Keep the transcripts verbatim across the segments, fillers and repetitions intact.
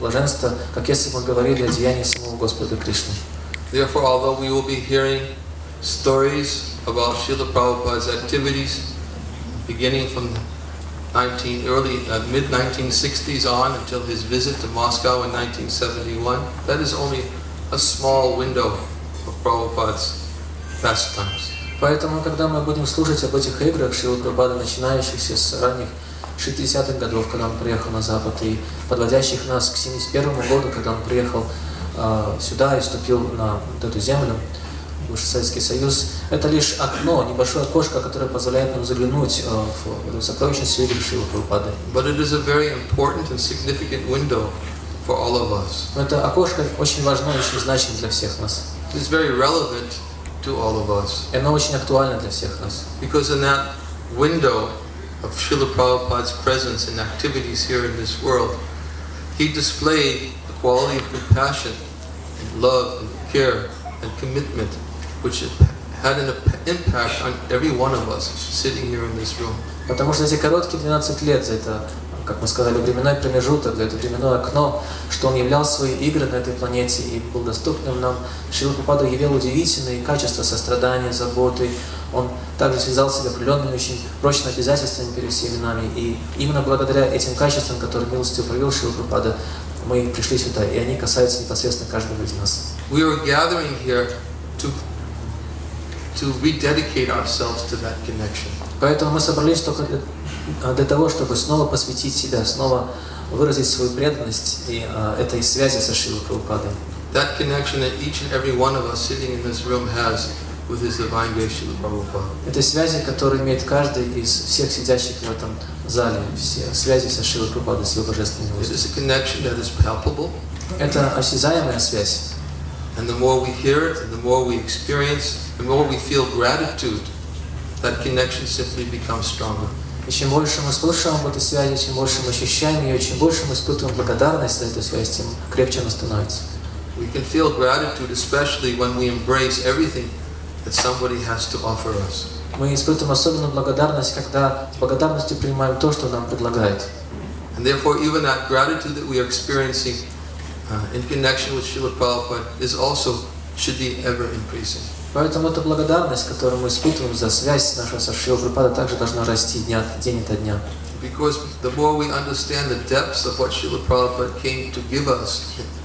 блаженства, как если бы мы говорили о деянии самого Господа Кришны. Therefore, although we will be hearing stories about Srila Prabhupada's activities beginning from nineteen, early, uh, mid nineteen sixties on until his visit to Moscow in nineteen seventy-one, that is only a small window of Prabhupada's pastimes. Поэтому, когда мы будем слушать об этих играх Шрилы Прабхупады, начинающихся с ранних шестидесятых годов, когда он приехал на Запад, и подводящих нас к семьдесят первому году, когда он приехал э, сюда и вступил на вот эту землю, бывший Советский Союз, это лишь окно, небольшое окошко, которое позволяет нам заглянуть э, в сокровищницу игр Шрилы Прабхупады. But it is a very important and significant window for all of us. Но это окошко очень важно и очень значимо для всех нас. It is very relevant to all of us. И оно очень актуально для всех нас. Because in that window of Srila Prabhupada's presence and activities here in this world, he displayed the quality of compassion and love and care and commitment which had an impact on every one of us sitting here in this room. Потому что эти короткие двенадцать лет, за это, как мы сказали, временной промежуток, за это временное окно, что он являл свои игры на этой планете и был доступным нам, Шрила Прабхупада явил удивительные качества сострадания, заботы. Он также связал себя определенными очень прочными обязательствами перед всеми нами. И именно благодаря этим качествам, которые милостью провел Шрила Прабхупада, мы пришли сюда, и они касаются непосредственно каждого из нас. We are gathering here to to rededicate ourselves to that connection. Поэтому мы собрались только для, для того, чтобы снова посвятить себя, снова выразить свою преданность и а, этой связи со Шрилой Прабхупадой. That connection that each and every one of us sitting in this room has with His Divine Grace Srila Prabhupada. Этой связи, которую имеет каждый из всех сидящих в этом зале, все связи со Шрилой Прабхупадой, с его божественной It милостью. is a connection that is palpable. Это осязаемая связь. And the more we hear it, and the more we experience, the more we feel gratitude, that connection simply becomes stronger. И чем больше мы слушаем об этой связи, чем больше мы ощущаем ее, чем больше мы испытываем благодарность за эту связь, тем крепче она становится. We can feel gratitude, especially when we embrace everything that somebody has to offer us. Мы испытываем особенную благодарность, когда с благодарностью принимаем то, что нам предлагает. And therefore, even that gratitude that we are experiencing uh, in connection with Srila Prabhupada is also, should be ever increasing. Поэтому эта благодарность, которую мы испытываем за связь нашу со Шрилой Прабхупадой, также должна расти дня, день ото дня. Because the more we understand the depths of what Srila Prabhupada came to give us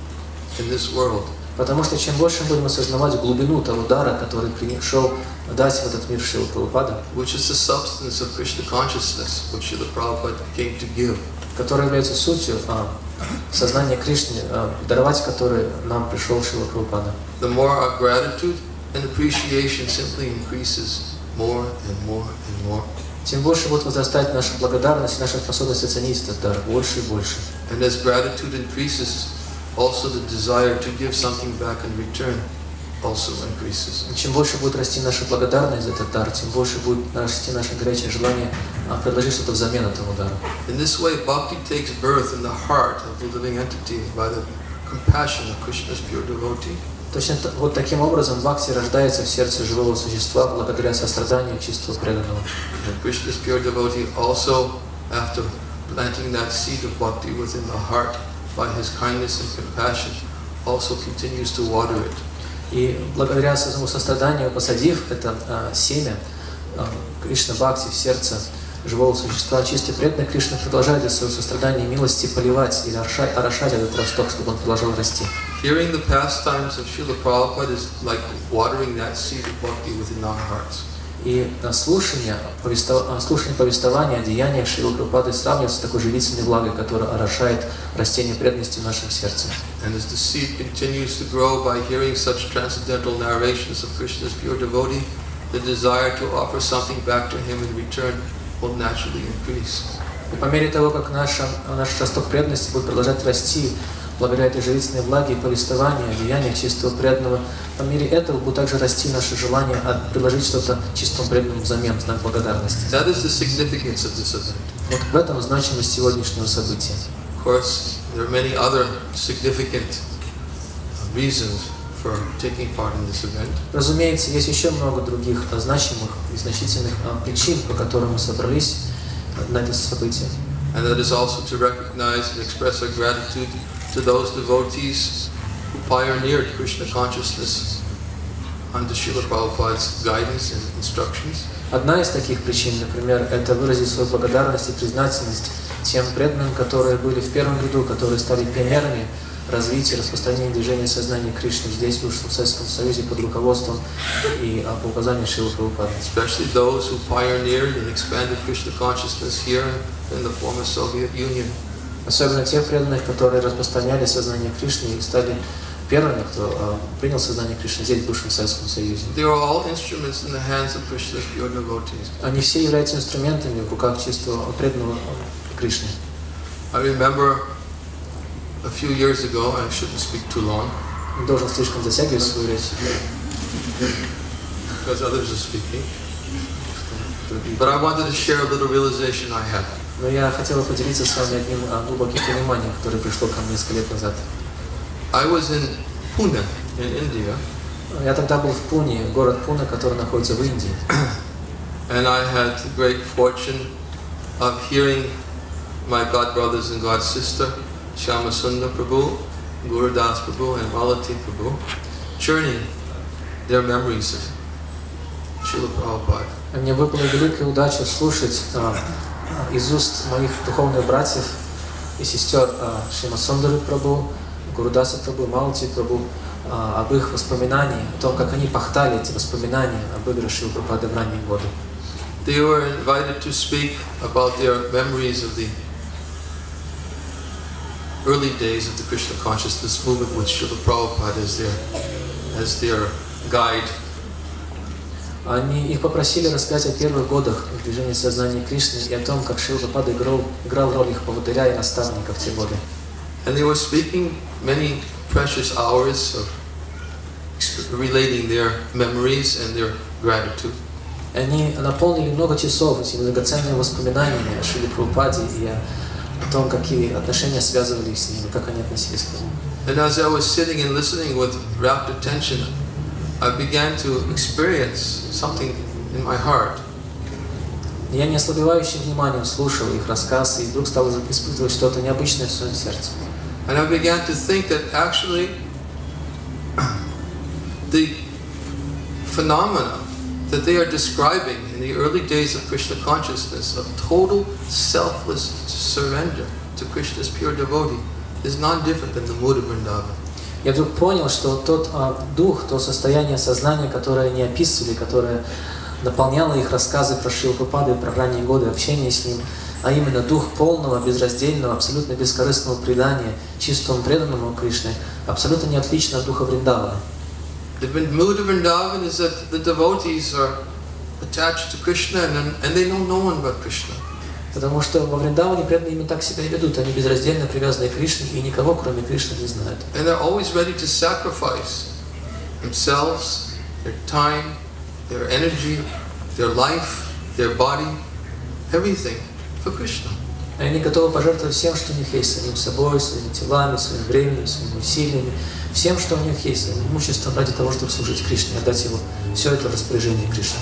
in this world, Потому что чем больше мы будем осознавать глубину того дара, который пришел дать в этот мир Шрила Прабхупада, which is the substance of Krishna consciousness, which Srila Prabhupada came to give, который является сутью а, сознания Кришны, а, даровать который нам пришел Шрила Прабхупада. the more our gratitude and appreciation simply increases more and more and more. Тем больше будет возрастать наша благодарность, наша способность оценить этот дар больше и больше. And as gratitude increases, also the desire to give something back in return also increases. И чем больше будет расти наша благодарность за этот дар, тем больше будет расти наше горячее желание а, предложить что-то взамен этому дару. In this way, bhakti takes birth in the heart of the living entity by the compassion of Krishna's pure devotee. Точно вот таким образом бхакти рождается в сердце живого существа благодаря состраданию чистого преданного. And Krishna's pure devotee also, after planting that seed of bhakti within the heart by his kindness and compassion, also continues to water it. И благодаря своему состраданию, посадив это а, семя а, Кришна Бхакти в сердце живого существа, чистый преданный Кришна продолжает из своего сострадания и милости поливать или орошать, орошать этот росток, чтобы он продолжал расти. Hearing the pastimes of Srila Prabhupada is like watering that seed of bhakti within our hearts. И а, слушание, повестов... а, слушание повествования о деяниях Шрилы Прабхупады сравнивается с такой живительной влагой, которая орошает растение преданности в нашем сердце. And as the seed continues to grow by hearing such transcendental narrations of Krishna's pure devotee, the desire to offer something back to him in return will naturally increase. И по мере того, как наша, наш росток преданности будет продолжать расти, благодаря этой живительной влаге и повествованию о деяниях чистого преданного, по мере этого будет также расти наше желание предложить что-то чистому преданному взамен, знак благодарности. That is the significance of this event. Вот в этом значимость сегодняшнего события. Of course, there are many other significant reasons for taking part in this event. Разумеется, есть еще много других значимых и значительных причин, по которым мы собрались на это событие. And that is also to recognize and express our gratitude to those devotees who pioneered Krishna consciousness under Srila Prabhupada's guidance and instructions. Одна из таких причин, например, это выразить свою благодарность и признательность тем преданным, которые были в первом ряду, которые стали пионерами развития и распространения движения сознания Кришны здесь, в Высшем Советском Союзе, под руководством и по указанию Шрилы Прабхупады. Especially those who pioneered and expanded Krishna consciousness here in the former Soviet Union. Особенно тех преданных, которые распространяли сознание Кришны и стали первыми, кто uh, принял сознание Кришны здесь, в Бывшем Советском Союзе. They are all instruments in the hands of Krishna's pure devotees. Они все являются инструментами в руках чистого преданного Кришны. I remember a few years ago, I shouldn't speak too long, Не должен слишком затягивать свою речь. because others are speaking. But I wanted to share a little realization I had. Но я хотел поделиться с вами одним uh, глубоким пониманием, которое пришло ко мне несколько лет назад. I was in Pune, in India, Я тогда был в Пуне, город Пуна, который находится в Индии. and I had the great fortune of hearing my god brothers and god sister, Shyama Sundar Prabhu, Guru Das Prabhu, and Malati Prabhu, churning their memories of Srila Prabhupada. Мне выпала великая удача слушать uh, из уст моих духовных братьев и сестер uh, Шрима Сундары Прабhu, Гурудаса Прабhu, Малати Прабhu, uh, об их воспоминаниях, о том, как они пахтали эти воспоминания об играх Шрилы Прабхупады в ранние годы. They were invited to speak about their memories of the early days of the Krishna consciousness movement with Srila Prabhupada as their, as their guide. Они их попросили рассказать о первых годах движения сознания Кришны и о том, как Шрила Прабхупада играл, играл роль их поводыря и наставника в те годы. And they were speaking many precious hours of relating their memories and their gratitude. Они наполнили много часов этими драгоценными воспоминаниями о Шриле Прабхупаде и о том, какие отношения связывали их с ним, и как они относились к нему. And as I was sitting and listening with rapt attention, I began to experience something in my heart. Я неослабевающим вниманием слушал их рассказ и вдруг стал испытывать что-то необычное в своем сердце. And I began to think that actually the phenomena that they are describing in the early days of Krishna consciousness, of total selfless surrender to Krishna's pure devotee, is not different than the mood of Vrindavan. Я вдруг понял, что тот а, дух, то состояние сознания, которое они описывали, которое наполняло их рассказы про Шрилу Прабхупаду и про ранние годы общения с ним, а именно дух полного, безраздельного, абсолютно бескорыстного предания чистому преданному Кришне, абсолютно не отлично от духа Вриндавана. The mood of Vrindavan is that the devotees are attached to Krishna and, and they know no one but Krishna. Потому что во Вриндаване преданные именно так себя и ведут, они безраздельно привязаны к Кришне и никого, кроме Кришны, не знают. And they're always ready to sacrifice themselves, their time, their energy, their life, their body, everything for Krishna. Они готовы пожертвовать всем, что у них есть, самим собой, своими телами, своим временем, своими усилиями, всем, что у них есть, своим имуществом, ради того, чтобы служить Кришне, отдать ему все это в распоряжение Кришны.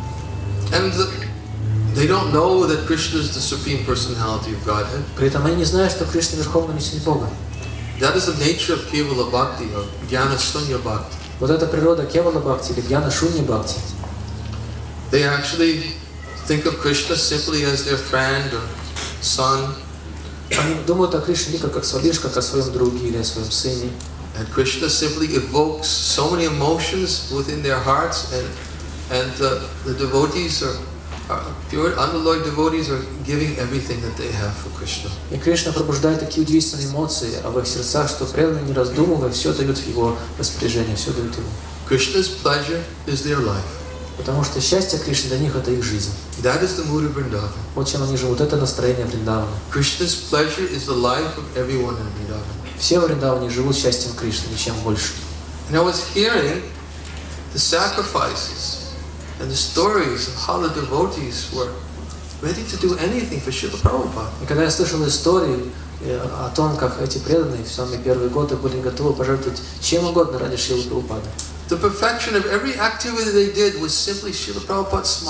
And the, they don't know that Krishna is the supreme personality of Godhead. При этом они не знают, что Кришна верховный личность Бога. That is the nature of Kevala Bhakti, or Jnana Sunya Bhakti. Вот это природа Кевала Бхакти или Гьяна Шунья Бхакти. They actually think of Krishna simply as their friend or son. Они думают о Кришне лишь как, лишь как о своем друге или о своем сыне. And Krishna simply evokes so many emotions within their hearts, and and uh, the devotees are, are pure unalloyed devotees are giving everything that they have for Krishna. И Кришна пробуждает такие удивительные эмоции в их сердцах, что преданные, не раздумывая, все дают в его распоряжение, все дают ему. Krishna's pleasure is their life. Потому что счастье Кришны для них – это их жизнь. That is the mood of Vrindavan. Вот чем они живут, это настроение Вриндавана. Krishna's pleasure is the life of everyone in Vrindavan. Все в Вриндаване живут счастьем Кришны, ничем больше. And I was hearing the sacrifices and the stories of how the devotees were ready to do anything for Srila Prabhupada. И когда я слышал истории о том, как эти преданные в самые первые годы были готовы пожертвовать чем угодно ради Шрилы Прабхупады. The perfection of every activity they did was simply Srila Prabhupada's smile.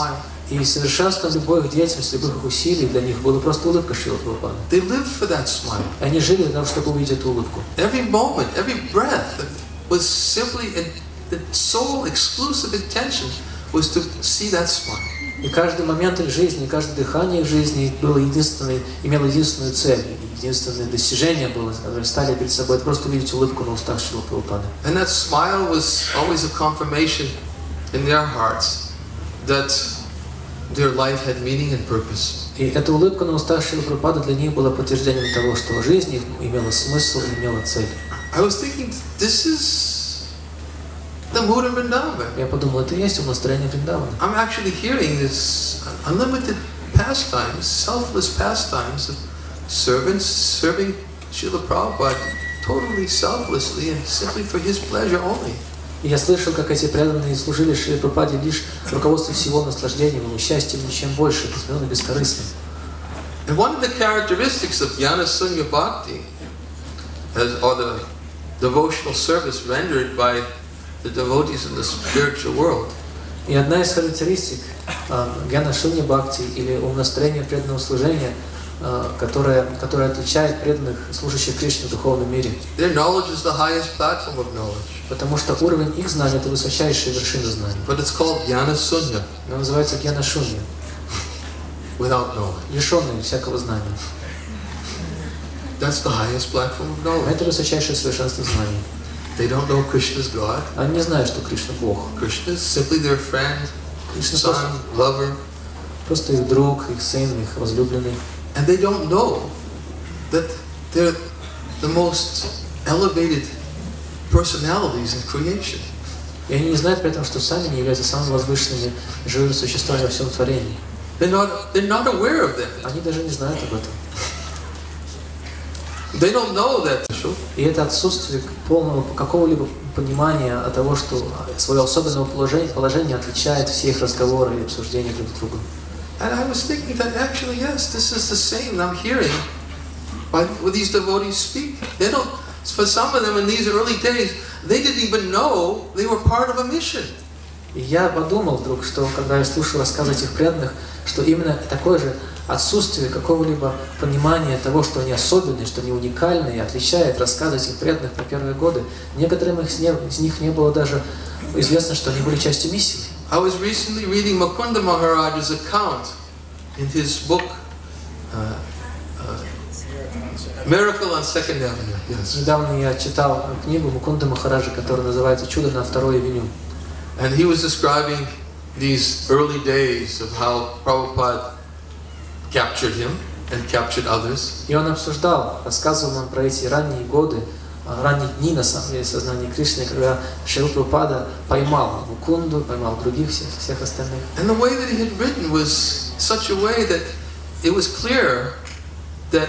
И совершенством любой их деятельности, любых их усилий для них была просто улыбка Шрилы Прабхупады. They lived for that smile. Они жили для того, чтобы увидеть эту улыбку. Every moment, every breath was simply in the sole exclusive intention was to see that smile. И каждый момент их жизни, каждое дыхание их жизни было единственной, имело единственную цель, единственное достижение было, которые стали перед собой, это просто увидеть улыбку на устах Шрилы Прабхупады. And that smile was always a confirmation in their hearts that their life had meaning and purpose. И эта улыбка на устах Шрилы Прабхупады для них была подтверждением того, что жизнь их имела смысл и имела цель. I was thinking, this is the mood of Vrindavan. Я подумал, это и есть настроение Вриндавана. I'm actually hearing this unlimited pastimes, selfless pastimes of servants serving Srila Prabhupada totally selflessly and simply for his pleasure only. И я слышал, как эти преданные служили Шриле Прабхупаде лишь руководству всего наслаждением, его счастьем, ничем больше, безмерно бескорыстным. And one of the characteristics of Jnana Sunya Bhakti, as, or the devotional service rendered by the devotees in the spiritual world, и одна из характеристик Гьяна Шунья Бхакти или умонастроения преданного служения, которая, которая отличает преданных, служащих Кришне в духовном мире. Their knowledge is the highest platform of knowledge. Потому что уровень их знания – это высочайшая вершина знаний. But it's called Jnana Sunya. Она называется Гьяна Шунья. Without knowledge. Лишенный всякого знания. That's the highest platform of knowledge. Это высочайшее совершенство знаний. They don't know Krishna's God. Они не знают, что Кришна Бог. Krishna is simply their friend, Кришна son, lover. Просто их друг, их сын, их возлюбленный. And they don't know that they're the most elevated personalities in creation. И они не знают при этом, что сами не являются самыми возвышенными живыми существами во всем творении. They're not, they're not aware of that. Они даже не знают об этом. They don't know that. И это отсутствие полного какого-либо понимания от того, что свое особенное положение, положение отличает все их разговоры и обсуждения друг с другом. And I was thinking that actually, yes, this is the same I'm hearing by what these devotees speak. They don't, for some of them in these early days, they didn't even know they were part of a mission. И я подумал вдруг, что когда я слушал рассказы этих преданных, что именно такое же отсутствие какого-либо понимания того, что они особенные, что они уникальные, отличает рассказы этих преданных про первые годы. Некоторым из них не было даже известно, что они были частью миссии. I was recently reading Mukunda Maharaj's account in his book, uh, uh, Miracle on Second Avenue. Yes. Недавно я читал книгу Мукунда Махараджа, которая называется «Чудо на второй авеню». And he was describing these early days of how Prabhupada captured him and captured others. И он обсуждал, рассказывал нам про эти ранние годы, ранние дни, на самом деле, сознания Кришны, когда Шрила Прабхупада поймал Мукунду, поймал других всех, всех остальных. And the way that he had written was such a way that it was clear that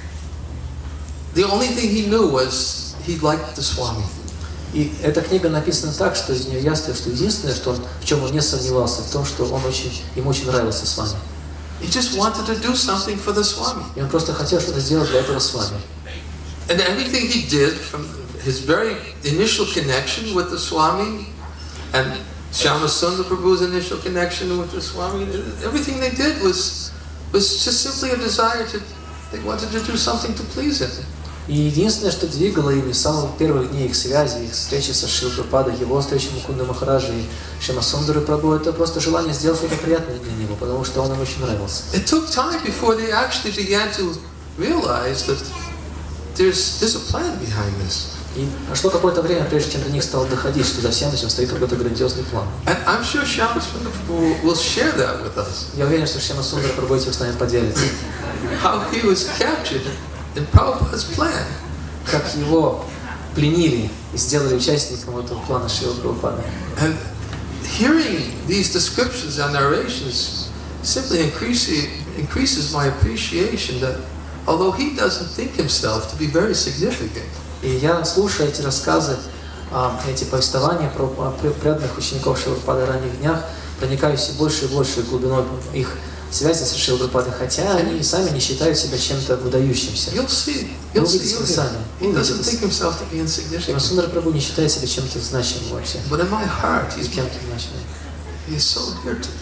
the only thing he knew was he liked the Swami. И эта книга написана так, что из нее ясно, что единственное, что он, в чем он не сомневался, в том, что он очень, ему очень нравился с вами. He just wanted to do something for the Swami. И он просто хотел что-то сделать для этого с вами. And everything he did, from his very initial connection with the Swami, and Shyama Sundar Prabhu's initial connection with the Swami, everything they did was was just simply a desire to, they wanted to do something to please him. И единственное, что двигало ими с самых первых дней их связи, их встречи со Шрилой Прабхупадой, его встречи с Мукундой Махараджей и Шьяма Сундарой Прабху, это просто желание сделать что-то приятное для него, потому что он им очень нравился. It took time before they actually began to realize that there's there's a plan behind this. И прошло какое-то время, прежде чем до них стало доходить, что за всем этим стоит какой-то грандиозный план. And I'm sure Shyama Sundar Prabhu will share that with us. Я уверен, что Шьяма Сундар Прабху этим с нами поделится. How he was captured in Prabhupada's plan. Как его пленили и сделали участником этого плана Шрилы Прабхупады. And hearing these descriptions and narrations simply increases increases my appreciation that although he doesn't think himself to be very significant, и я, слушая эти рассказы, эти повествования про преданных учеников Шрилы Прабхупады в ранних днях, проникаюсь все больше и больше глубиной их связи с Шрилой Прабхупадой, хотя они сами не считают себя чем-то выдающимся. You'll see. You'll see. You'll see. He doesn't think himself to be insignificant. Сундар Прабху не считает себя чем-то значимым вообще. But in my heart, he's кем-то значимым. He is so dear to me.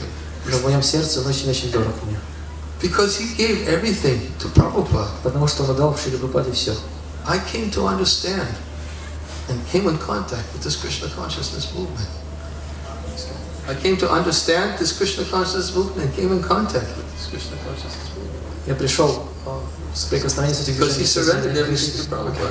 но в моем сердце он очень-очень дорог мне. Because he gave everything to Prabhupada. Потому что он отдал в Шриле Прабхупаде все. I came to understand and came in contact with this Krishna consciousness movement. I came to understand this Krishna consciousness movement and came in contact with this Krishna consciousness movement. Я пришел в соприкосновение с этим движением сознания Кришны.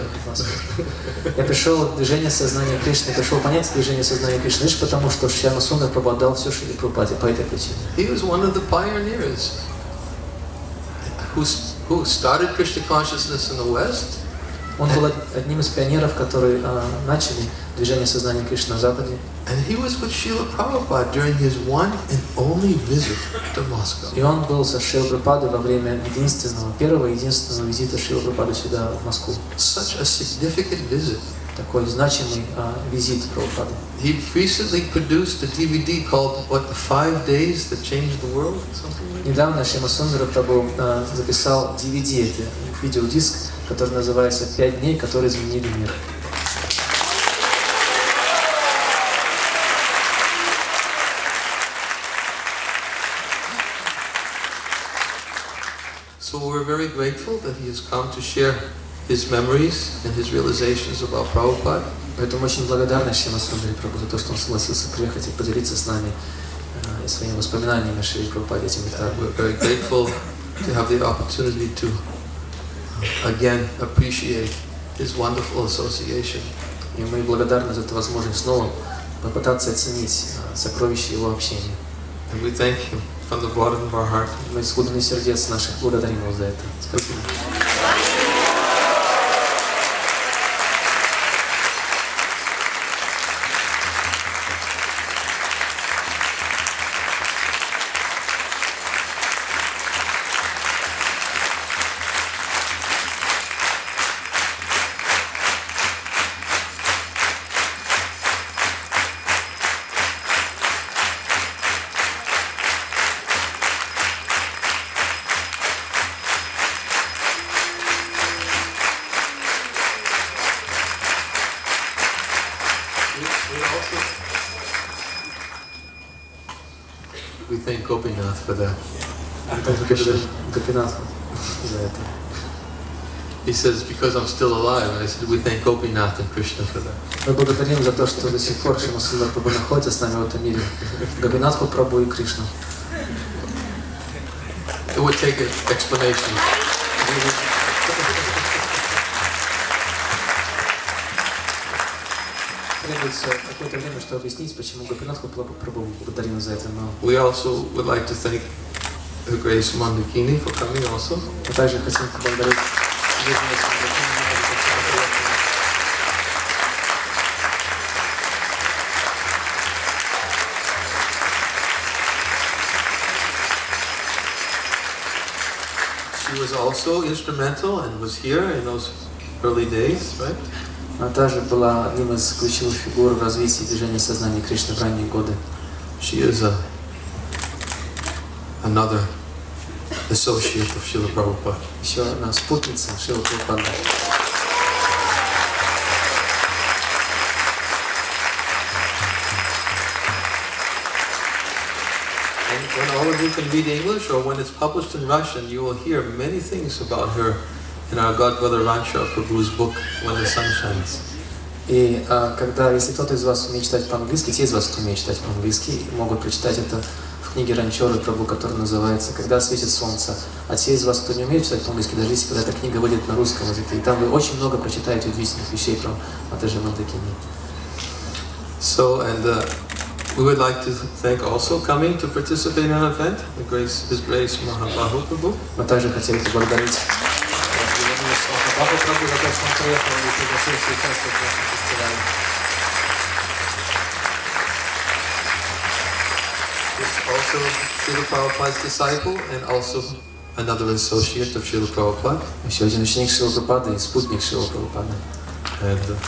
Я пришел в движение сознания Кришны, пришел понять движение сознания Кришны лишь потому, что Шьяма Сундар Прабху отдал все Шриле Прабхупаде по этой причине. He was one of the pioneers who who started Krishna consciousness in the West. Он был одним из пионеров, которые uh, начали движение сознания Кришны на Западе. And he was with Srila Prabhupada during his one and only visit to Moscow. И он был со Шрилой Прабхупадой во время единственного, первого единственного визита Шрилы Прабхупады сюда, в Москву. Such a significant visit. Такой значимый uh, визит Прабхупады. He recently produced a D V D called "What the Five Days That Changed the World." Something like that. Недавно Шьяма Сундара Прабху uh, записал ди ви ди, это видеодиск, который называется «Пять дней, которые изменили мир». So we're very grateful that he has come to share his memories and his realizations about Prabhupada. Поэтому очень благодарны Шьяма Сундаре Прабху за то, что он согласился приехать и поделиться с нами uh, и своими воспоминаниями о Шриле Прабхупаде этим вечером. We're very grateful to have the opportunity to again appreciate his wonderful association. И мы благодарны за эту возможность снова попытаться оценить uh, сокровища его общения. And we thank him from the bottom of our heart. Мы с глубины сердец наших благодарим его за это. Спасибо. We thank Gopinath for that. He says, because I'm still alive, and I said, we thank Gopinath and Krishna for that. Мы благодарим за то, что до сих пор Шьяма Сундар Прабху находится с нами в этом мире. Гопинатху Прабху и Кришну. It would take an explanation. Требуется какое-то время, чтобы объяснить, почему Гопинатху Прабху благодарим за это. Но We also would like to thank Her Grace Mandakini for coming also. мы также хотим поблагодарить She was also instrumental and was here in those early days, right? Она также была одним из ключевых фигур в развитии движения сознания Кришны в ранние годы. She is a, another associate of Srila Prabhupada. Еще одна спутница Шрилы Прабхупады. When all of you can read English, or when it's published in Russian, you will hear many things about her in our Godbrother Rancha Prabhu's book, When the Sun Shines. И а, когда, если кто-то из вас умеет читать по-английски, те из вас, кто умеет читать по-английски, могут прочитать это в книге Ранчоры Прабху, которая называется «Когда светит солнце». А те из вас, кто не умеет читать по-английски, даже если когда эта книга выйдет на русском языке, и там вы очень много прочитаете удивительных вещей про Матаджи Мандакини. So, and uh, we would like to thank also coming to participate in an event, the Grace, His Grace Mahabahu Prabhu. Мы также хотели поблагодарить Махабаху Прабху за то, что он приехал и пригласился участвовать в нашем фестивале. He's also Srila Prabhupada's disciple and also another associate of Srila Prabhupada. Еще один ученик Шрилы Прабхупады и спутник Шрилы Прабхупады. And uh,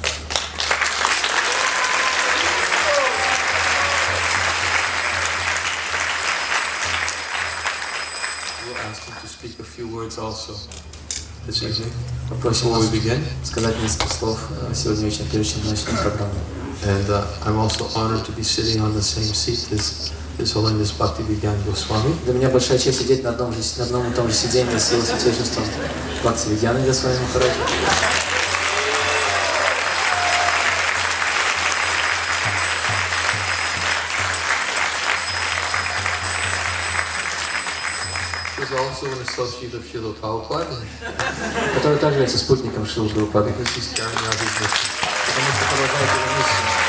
we'll ask him to speak a few words also this evening. Попросим Before вас we begin. сказать несколько слов сегодня вечером, прежде чем мы начнем программу. And uh, I'm also honored to be sitting on the same seat as His Holiness Bhaktivedanta Goswami. Для меня большая честь сидеть на одном, же, на одном и том же сидении с его святейшеством Бхактивидьяной Госвами Махараджи. He's also an associate of Srila Prabhupada. Который также является спутником Шрилы Прабхупады. Because he's carrying out his mission. Потому что продолжает его миссию.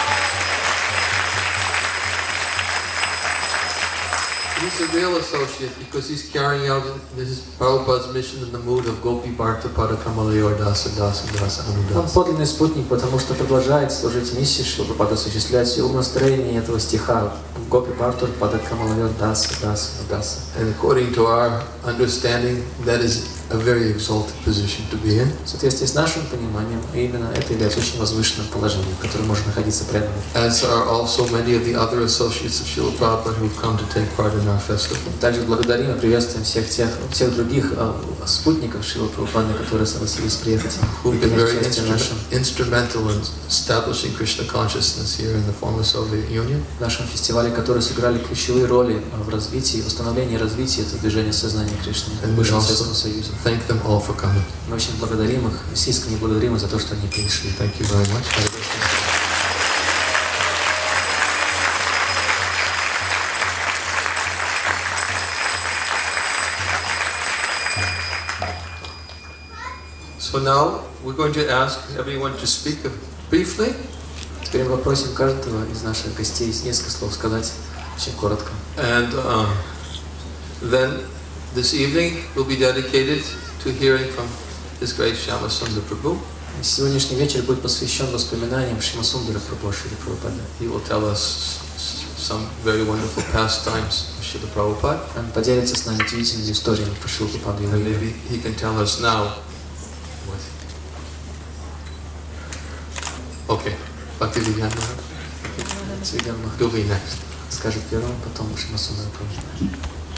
He's a real associate because he's carrying out this Prabhupada's mission in the mood of Gopi Bharta Pada Kamalayor Dasa Dasa Dasa Он Anudasa. подлинный спутник, потому что продолжает служить миссии Шрилы Прабхупады, осуществлять все настроение этого стиха Гопи Бхартур Пада Камалавер Даса Даса Даса. And according to our understanding, that is a very exalted position to be in. В соответствии с нашим пониманием, именно это является очень возвышенным положением, в котором может находиться преданный. As are also many of the other associates of Srila Prabhupada who have come to take part in our festival. Также благодарим и приветствуем всех тех, всех других э, спутников Шрилы Прабхупады, которые согласились приехать Who've и been принять very участие в нашем, instrumental in establishing Krishna consciousness here in the former Soviet Union. в нашем фестивале, которые сыграли ключевые роли в развитии, в установлении и развитии этого движения сознания Кришны в бывшем Советском Союзе. Thank them all for coming. Мы очень благодарим их, искренне благодарим их за то, что они пришли. Thank you very much. So now we're going to ask everyone to speak briefly. Теперь мы попросим каждого из наших гостей несколько слов сказать, очень коротко. And uh, then this evening will be dedicated to hearing from His Grace Shyamasundar Prabhu. Сегодняшний вечер будет посвящен воспоминаниям Шьямасундара Прабху Шрилы Прабхупады. He will tell us some very wonderful pastimes of Srila Prabhupada. Он поделится с нами удивительными историями про Шрилу Прабхупаду. And maybe he can tell us now what. Okay, Bhaktivedanta will be next. Скажет первым, потом Шьямасундар Прабху.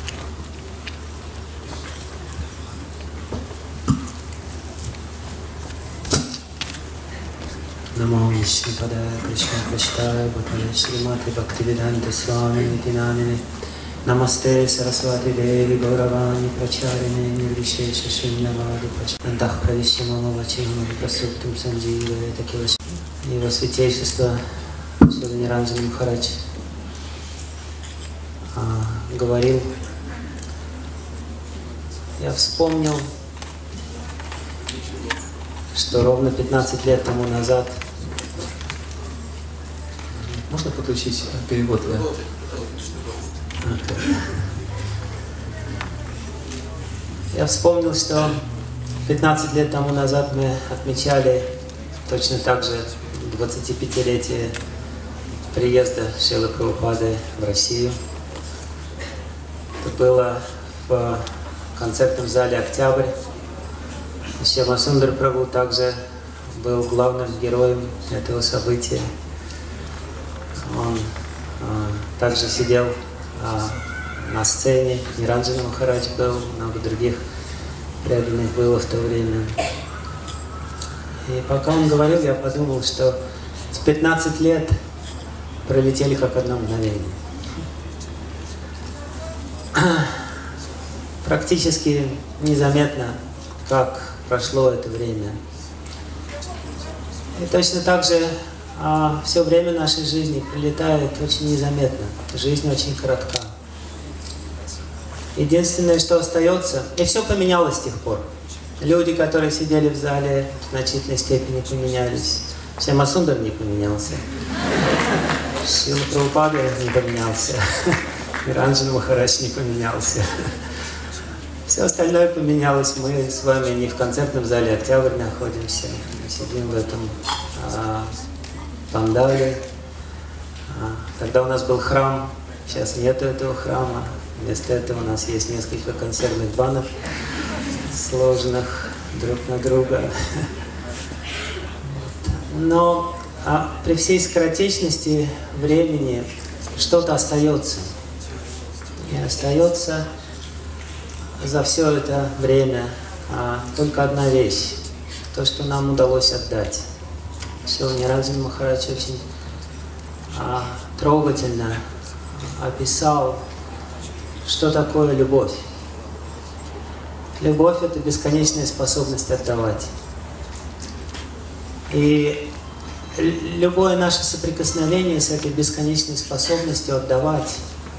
Namo Vishnupadaya Krishna Krishnaya Bhutale Srimati Bhaktivedanta Swami Niti Namine Namaste Saraswati Devi Gauravani Pracharine Nirvishesha Shunyavadi Pracharantah Pravishimama Vachimam Prasuktам Санджива Такива Его Святейшество Саданиранджана Махарадж говорил, я вспомнил, что ровно пятнадцать лет тому назад. Можно подключить перевод? Да? Okay. Я вспомнил, что пятнадцать лет тому назад мы отмечали точно так же двадцатипятилетие приезда Шрилы Прабхупады в Россию. Это было в концертном зале «Октябрь». Шьямасундар Прабху также был главным героем этого события. Он а, также сидел а, на сцене. Ниранджана Махарадж был, много других преданных было в то время. И пока он говорил, я подумал, что пятнадцать лет пролетели как одно мгновение. Практически незаметно, как прошло это время. И точно так же а, все время нашей жизни прилетает очень незаметно. Жизнь очень коротка. Единственное, что остается, и все поменялось с тех пор. Люди, которые сидели в зале, в значительной степени поменялись. Шьямасундар не поменялся. Шрила Прабхупада не поменялся. Ниранджана Махарадж не поменялся. Все остальное поменялось. Мы с вами не в концертном зале «Октябрь» находимся. Мы сидим в этом а, пандале. А, тогда у нас был храм, сейчас нету этого храма. Вместо этого у нас есть несколько консервных банок, сложенных друг на друга. Но а, при всей скоротечности времени что-то остается. И остается за все это время а, только одна вещь, то, что нам удалось отдать. Шрила Ниранджана Махарадж очень а, трогательно описал, что такое любовь. Любовь – это бесконечная способность отдавать. И любое наше соприкосновение с этой бесконечной способностью отдавать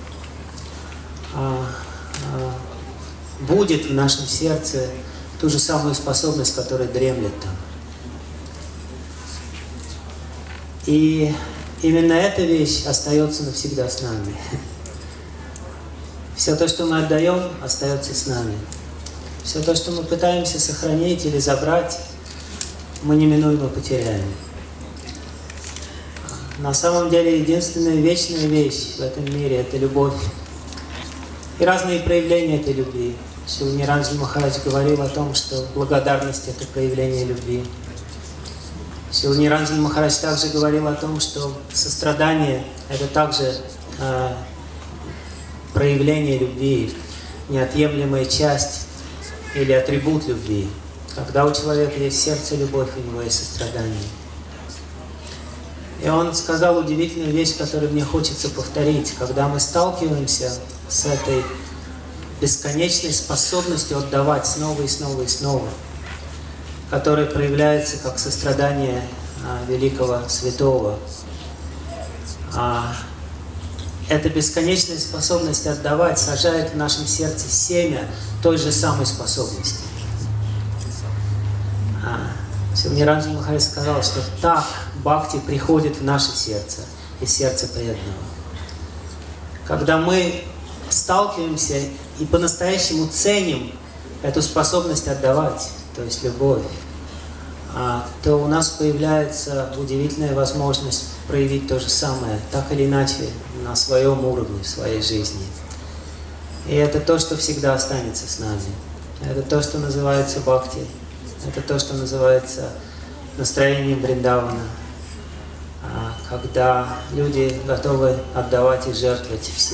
а, а, будет в нашем сердце ту же самую способность, которая дремлет там. И именно эта вещь остается навсегда с нами. Все то, что мы отдаем, остается с нами. Все то, что мы пытаемся сохранить или забрать, мы неминуемо потеряем. На самом деле, единственная вечная вещь в этом мире – это любовь. И разные проявления этой любви. Шрила Ниранджан Махарадж говорил о том, что благодарность – это проявление любви. Шрила Ниранджан Махарадж также говорил о том, что сострадание – это также э, проявление любви, неотъемлемая часть или атрибут любви. Когда у человека есть в сердце любовь, у него есть сострадание. И он сказал удивительную вещь, которую мне хочется повторить. Когда мы сталкиваемся с этой бесконечной способностью отдавать снова и снова и снова, которая проявляется как сострадание а, великого святого, а, эта бесконечная способность отдавать сажает в нашем сердце семя той же самой способности. Шрила Ниранджан Махарадж сказал, что так бхакти приходит в наше сердце, из сердца преданного. Когда мы сталкиваемся и по-настоящему ценим эту способность отдавать, то есть любовь, то у нас появляется удивительная возможность проявить то же самое, так или иначе, на своем уровне, в своей жизни. И это то, что всегда останется с нами. Это то, что называется бхакти. Это то, что называется настроением Вриндавана, когда люди готовы отдавать и жертвовать всем.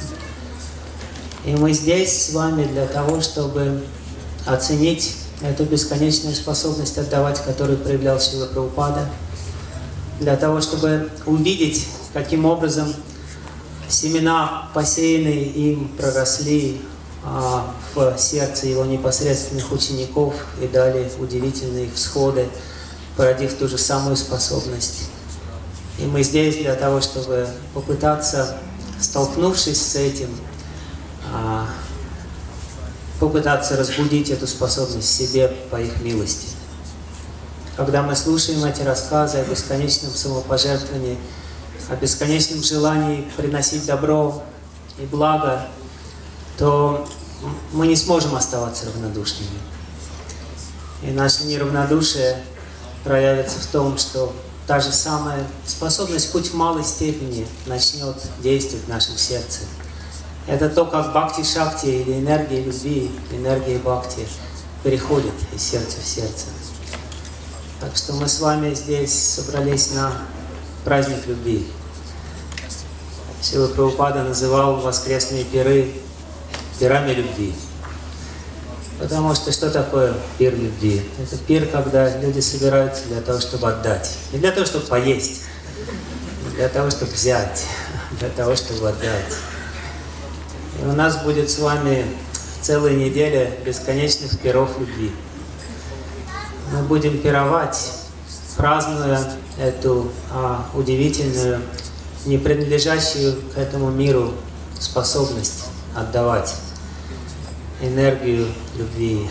И мы здесь с вами для того, чтобы оценить эту бесконечную способность отдавать, которую проявлял Шрила Прабхупада, для того, чтобы увидеть, каким образом семена, посеянные им, проросли в сердце его непосредственных учеников и дали удивительные всходы, породив ту же самую способность. И мы здесь для того, чтобы попытаться, столкнувшись с этим, попытаться разбудить эту способность в себе по их милости. Когда мы слушаем эти рассказы о бесконечном самопожертвовании, о бесконечном желании приносить добро и благо, то мы не сможем оставаться равнодушными. И наше неравнодушие проявится в том, что та же самая способность, хоть в малой степени, начнет действовать в нашем сердце. Это то, как бхакти-шакти или энергия любви, энергия бхакти переходит из сердца в сердце. Так что мы с вами здесь собрались на праздник любви. Шрила Прабхупада называл воскресные пиры пирами любви. Потому что что такое пир любви? Это пир, когда люди собираются для того, чтобы отдать. Не для того, чтобы поесть, не для того, чтобы взять, для того, чтобы отдать. И у нас будет с вами целая неделя бесконечных пиров любви. Мы будем пировать, празднуя эту а, удивительную, не принадлежащую к этому миру способность отдавать энергию любви.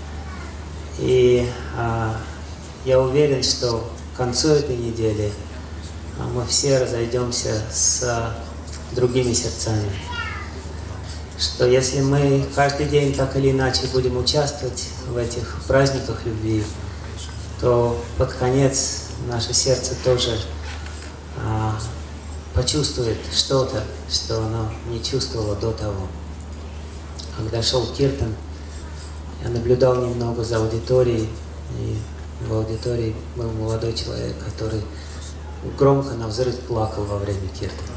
И а, я уверен, что к концу этой недели а, мы все разойдемся с а, другими сердцами. Что если мы каждый день так или иначе будем участвовать в этих праздниках любви, то под конец наше сердце тоже а, почувствует что-то, что оно не чувствовало до того. Когда шел киртан, я наблюдал немного за аудиторией, и в аудитории был молодой человек, который громко навзрыд плакал во время киртана.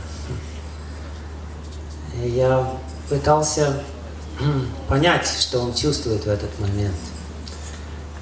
И я пытался понять, что он чувствует в этот момент.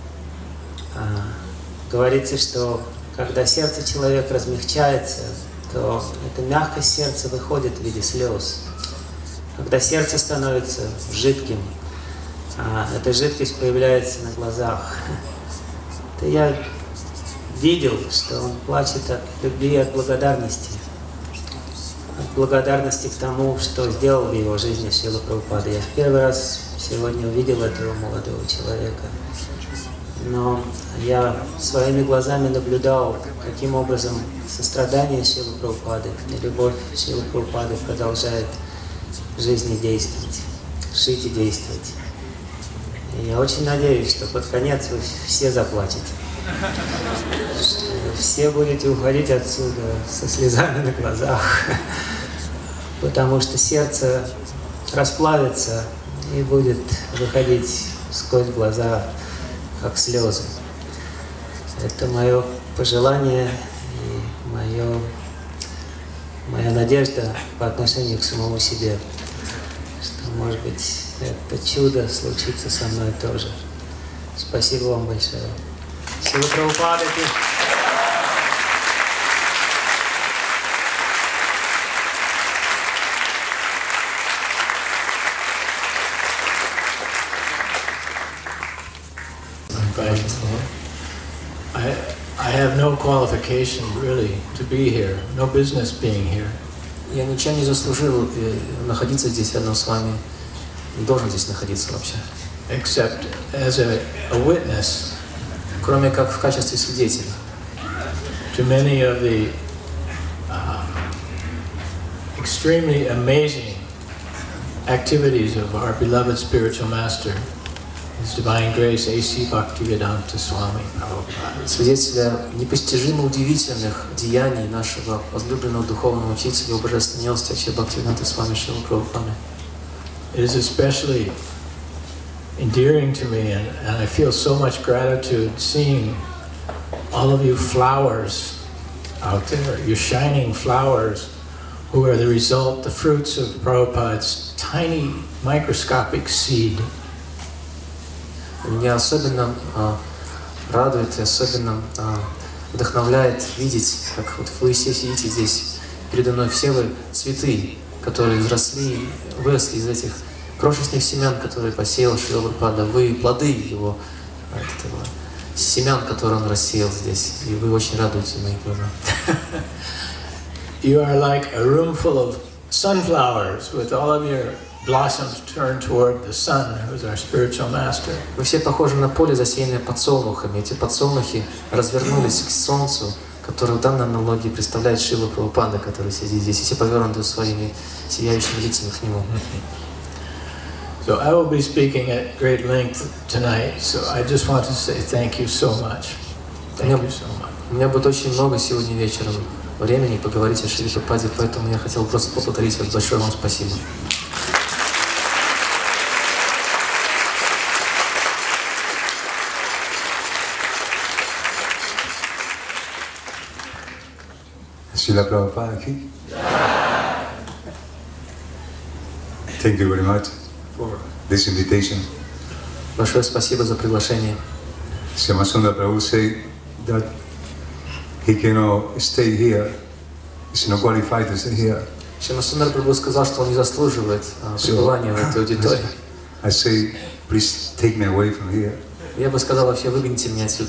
А, говорится, что когда сердце человека размягчается, то эта мягкость сердца выходит в виде слез. Когда сердце становится жидким, а эта жидкость появляется на глазах, то я видел, что он плачет от любви и от благодарности. От благодарности к тому, что сделал в его жизни Шрила Прабхупада. Я в первый раз сегодня увидел этого молодого человека. Но я своими глазами наблюдал, каким образом сострадание Шрилы Прабхупады и любовь Шрилы Прабхупады продолжает в жизни действовать, жить и действовать. И я очень надеюсь, что под конец вы все заплатите. Что вы все будете уходить отсюда со слезами на глазах. Потому что сердце расплавится и будет выходить сквозь глаза, как слезы. Это мое пожелание и мое, моя надежда по отношению к самому себе. Что, может быть, это чудо случится со мной тоже. Спасибо вам большое. Шрила Прабхупада ки. I, I have no qualification really to be here, no business being here. Я ничем не заслужил находиться здесь рядом с вами. Не должен здесь находиться вообще. Except as a, a witness. Кроме как в качестве свидетеля. To many of the uh, extremely amazing activities of our beloved spiritual master, His Divine Grace A C Bhaktivedanta Swami Prabhupada. Свидетеля непостижимо удивительных деяний нашего возлюбленного духовного учителя Его Божественной милости А C Bhaktivedanta Swami Шрила Прабхупады. It is especially endearing to me, and, and I feel so much gratitude seeing all of you flowers out there, you shining flowers, who are the result, the fruits of Prabhupada's tiny microscopic seed. Меня особенно а, радует и особенно а, вдохновляет видеть, как вот вы все сидите здесь передо мной, все вы цветы, которые взросли, выросли из этих крошечных семян, которые посеял Шрила Прабхупада. Вы плоды его этого, семян, которые он рассеял здесь, и вы очень радуете мои глаза. You are like a room full of sunflowers with all of your blossoms turned toward the sun, who is our spiritual master. Вы все похожи на поле, засеянное подсолнухами. Эти подсолнухи развернулись к солнцу, который в данной аналогии представляет Шрила Прабхупада, который сидит здесь, и все повернуты своими сияющими лицами к нему. So I will be speaking at great length tonight, so I just want to say thank you so much. Thank you so much. У меня будет очень много сегодня вечером времени поговорить о Шриле Прабхупаде, поэтому я хотел просто поблагодарить вас. Большое вам спасибо. Srila Prabhupada ki. Thank you very much for this invitation. Большое спасибо за приглашение. Shyamasundar Prabhu said that he cannot stay here. He's not qualified to stay here. Шьямасундар Прабху сказал, что он не заслуживает а, пребывания в этой аудитории. I say, please take me away from here. Я бы сказал, вообще выгоните меня отсюда.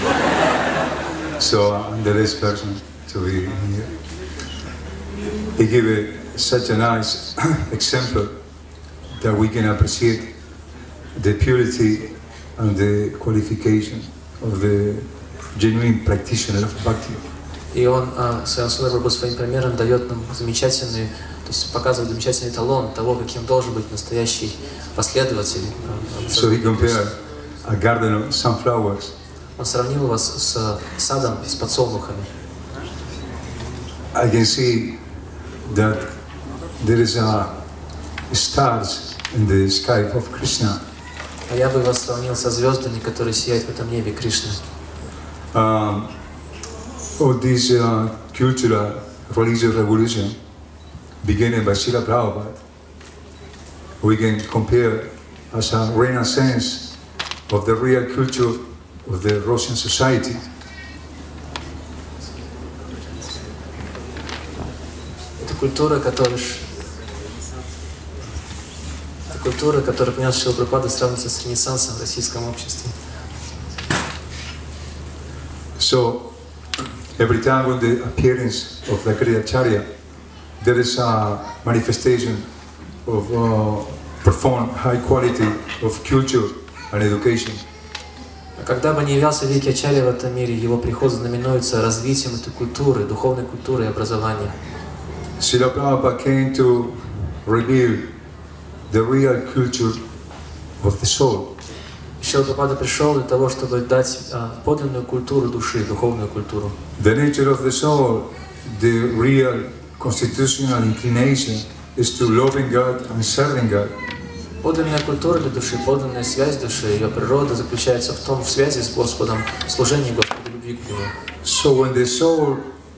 So I'm the best person to be here. He gave a, such a nice example that we can appreciate the purity and the qualification of the genuine practitioner of bhakti. И он, Шьямасундар Прабху, своим примером дает нам замечательный, то есть показывает замечательный эталон того, каким должен быть настоящий последователь. So he compared a garden of sunflowers. Он сравнил вас с садом с подсолнухами. I can see that there is a stars in the sky of Krishna. А я бы вас сравнил со звездами, которые сияют в этом небе Кришны. Um, all this uh, cultural religious revolution beginning by Srila Prabhupada, we can compare as a renaissance of the real culture of the Russian society. культура, которая, это культура, которую принес Шрила Прабхупада, сравнивается с Ренессансом в российском обществе. So, every time with the appearance of the Great Acharya, there is a manifestation of uh, perform high quality of culture and education. А когда бы не являлся великий Ачарья в этом мире, его приход знаменуется развитием этой культуры, духовной культуры и образования. Srila Prabhupada came to reveal the real culture of the soul. Шрила Прабхупада пришел для того, чтобы дать а, подлинную культуру души, духовную культуру. The nature of the soul, the real constitutional inclination is to loving God and serving God. Подлинная культура для души, подлинная связь души, ее природа заключается в том, в связи с Господом, в служении Господу, любви к Нему. So when the soul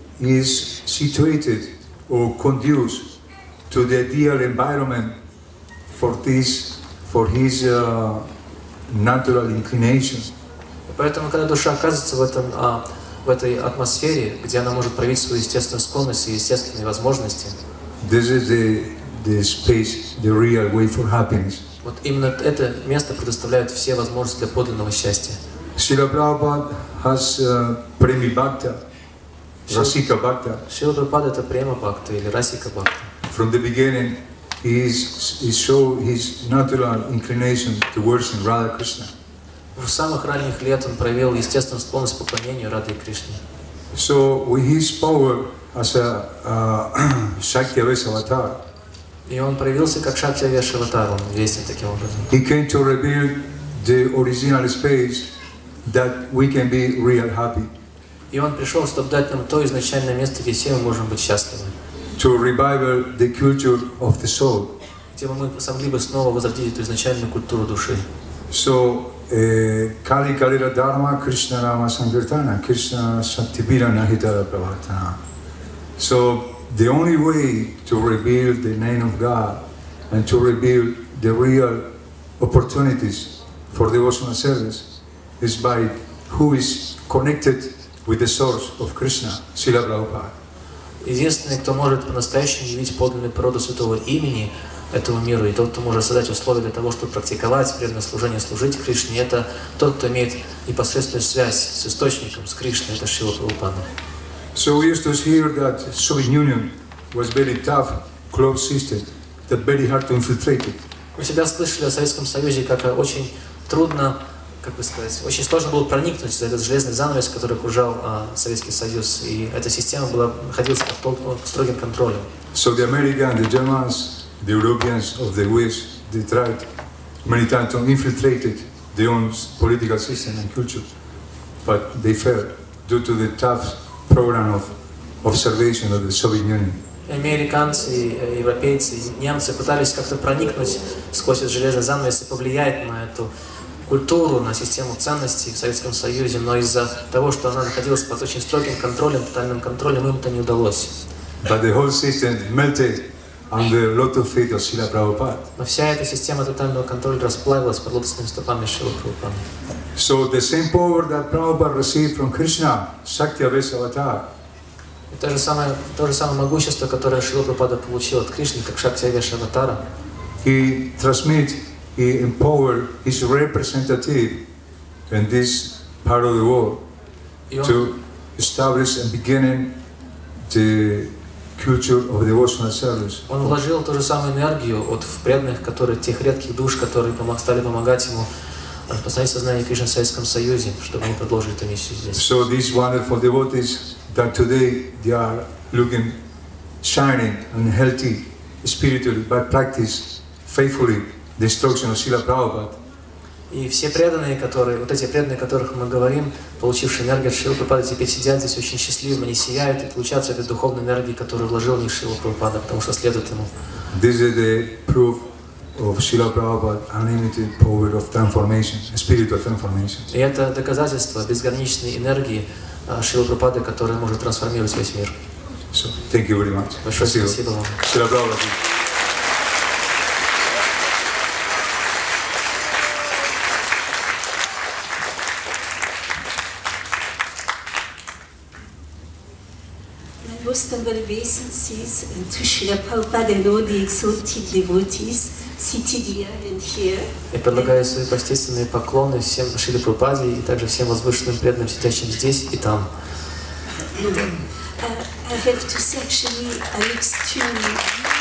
is situated or conducive to the ideal environment for this, for his uh, natural inclination, Поэтому, когда душа оказывается в, этом, а, в этой атмосфере, где она может проявить свою естественную склонность и естественные возможности, this is the, the space, the real way for happiness. вот именно это место предоставляет все возможности для подлинного счастья. Srila Prabhupada has uh, Premi Bhakta, Rasika Bhakta. Шрила Прабхупада — это према бхакта или расика бхакта. From the beginning, he, is, he showed his natural inclination towards Radha Krishna. В самых ранних лет он проявил естественную склонность к поклонению Радhe и Кришне. So with his power as a uh, Shaktya-Vesa avatar, И он проявился как Шактя-Веша аватар, он известен таким образом. he came to reveal the original space that we can be real happy, И он пришел, чтобы дать нам то изначальное место, где все мы можем быть счастливы. to revive the culture of the soul. Где бы мы смогли бы снова возродить эту изначальную культуру души. So, uh, Kali Kalila Dharma, Krishna Rama Sankirtana, Krishna Shaktivira Nahitara Pravartana. So, the only way to reveal the name of God and to reveal the real opportunities for devotional service is by who is connected with the source of Krishna, Srila Prabhupada. Единственный, кто может по-настоящему явить подлинную природу святого имени этому миру, и тот, кто может создать условия для того, чтобы практиковать преданное служение, служить Кришне, это тот, кто имеет непосредственную связь с источником, с Кришной, это Шрила Прабхупада. So we used to hear that Soviet Union was very tough, closed system, that very hard to infiltrate it. Мы всегда слышали о Советском Союзе, как очень трудно, как бы сказать, очень сложно было проникнуть за этот железный занавес, который окружал а, Советский Союз, и эта система была, находилась под строгим контролем. So the Americans, the Germans, the Europeans of the West, they tried many times to infiltrate their own political system and culture, but they failed due to the tough program of observation of the Soviet Union. Американцы, европейцы, немцы пытались как-то проникнуть сквозь этот железный занавес и повлиять на эту культуру, на систему ценностей в Советском Союзе, но из-за того, что она находилась под очень строгим контролем, тотальным контролем, им это не удалось. But the whole system melted under lotus feet of Srila Prabhupada. Но вся эта система тотального контроля расплавилась под лотосными стопами Шрилы Прабхупады. So the same power that Prabhupada received from Krishna, Shaktya-Vesa avatar, И то же самое, то же самое могущество, которое Шрила Прабхупада получил от Кришны, как Шактя-Веша аватара, he transmit, he empowered his representative in this part of the world и он, to establish and beginning the culture of devotional service. он вложил ту же самую энергию от преданных, которые, тех редких душ, которые помог, стали помогать ему распространять сознание Кришны в Советском Союзе, чтобы они продолжили эту миссию здесь. So these wonderful devotees that today they are looking shining and healthy spiritually by practice faithfully the instruction of Srila Prabhupada. И все преданные, которые, вот эти преданные, о которых мы говорим, получившие энергию от Шрилы Прабхупады, теперь сидят здесь очень счастливыми, они сияют и получаются этой духовной энергии, которую вложил в них Шрила Прабхупада, потому что следует ему. This is the proof of Srila Prabhupada unlimited power of transformation, spiritual transformation. И это доказательство безграничной энергии Шрилы Прабхупады, которая может трансформировать весь мир. So, thank you very much. Большое спасибо вам. Srila Prabhupada. most humble obeisances to Srila Prabhupada and all the exalted devotees seated here and here. Я предлагаю свои почтительные поклоны всем Шриле Прабхупаде и также всем возвышенным преданным, сидящим здесь и там. And, uh, I have to say, actually, I'm extremely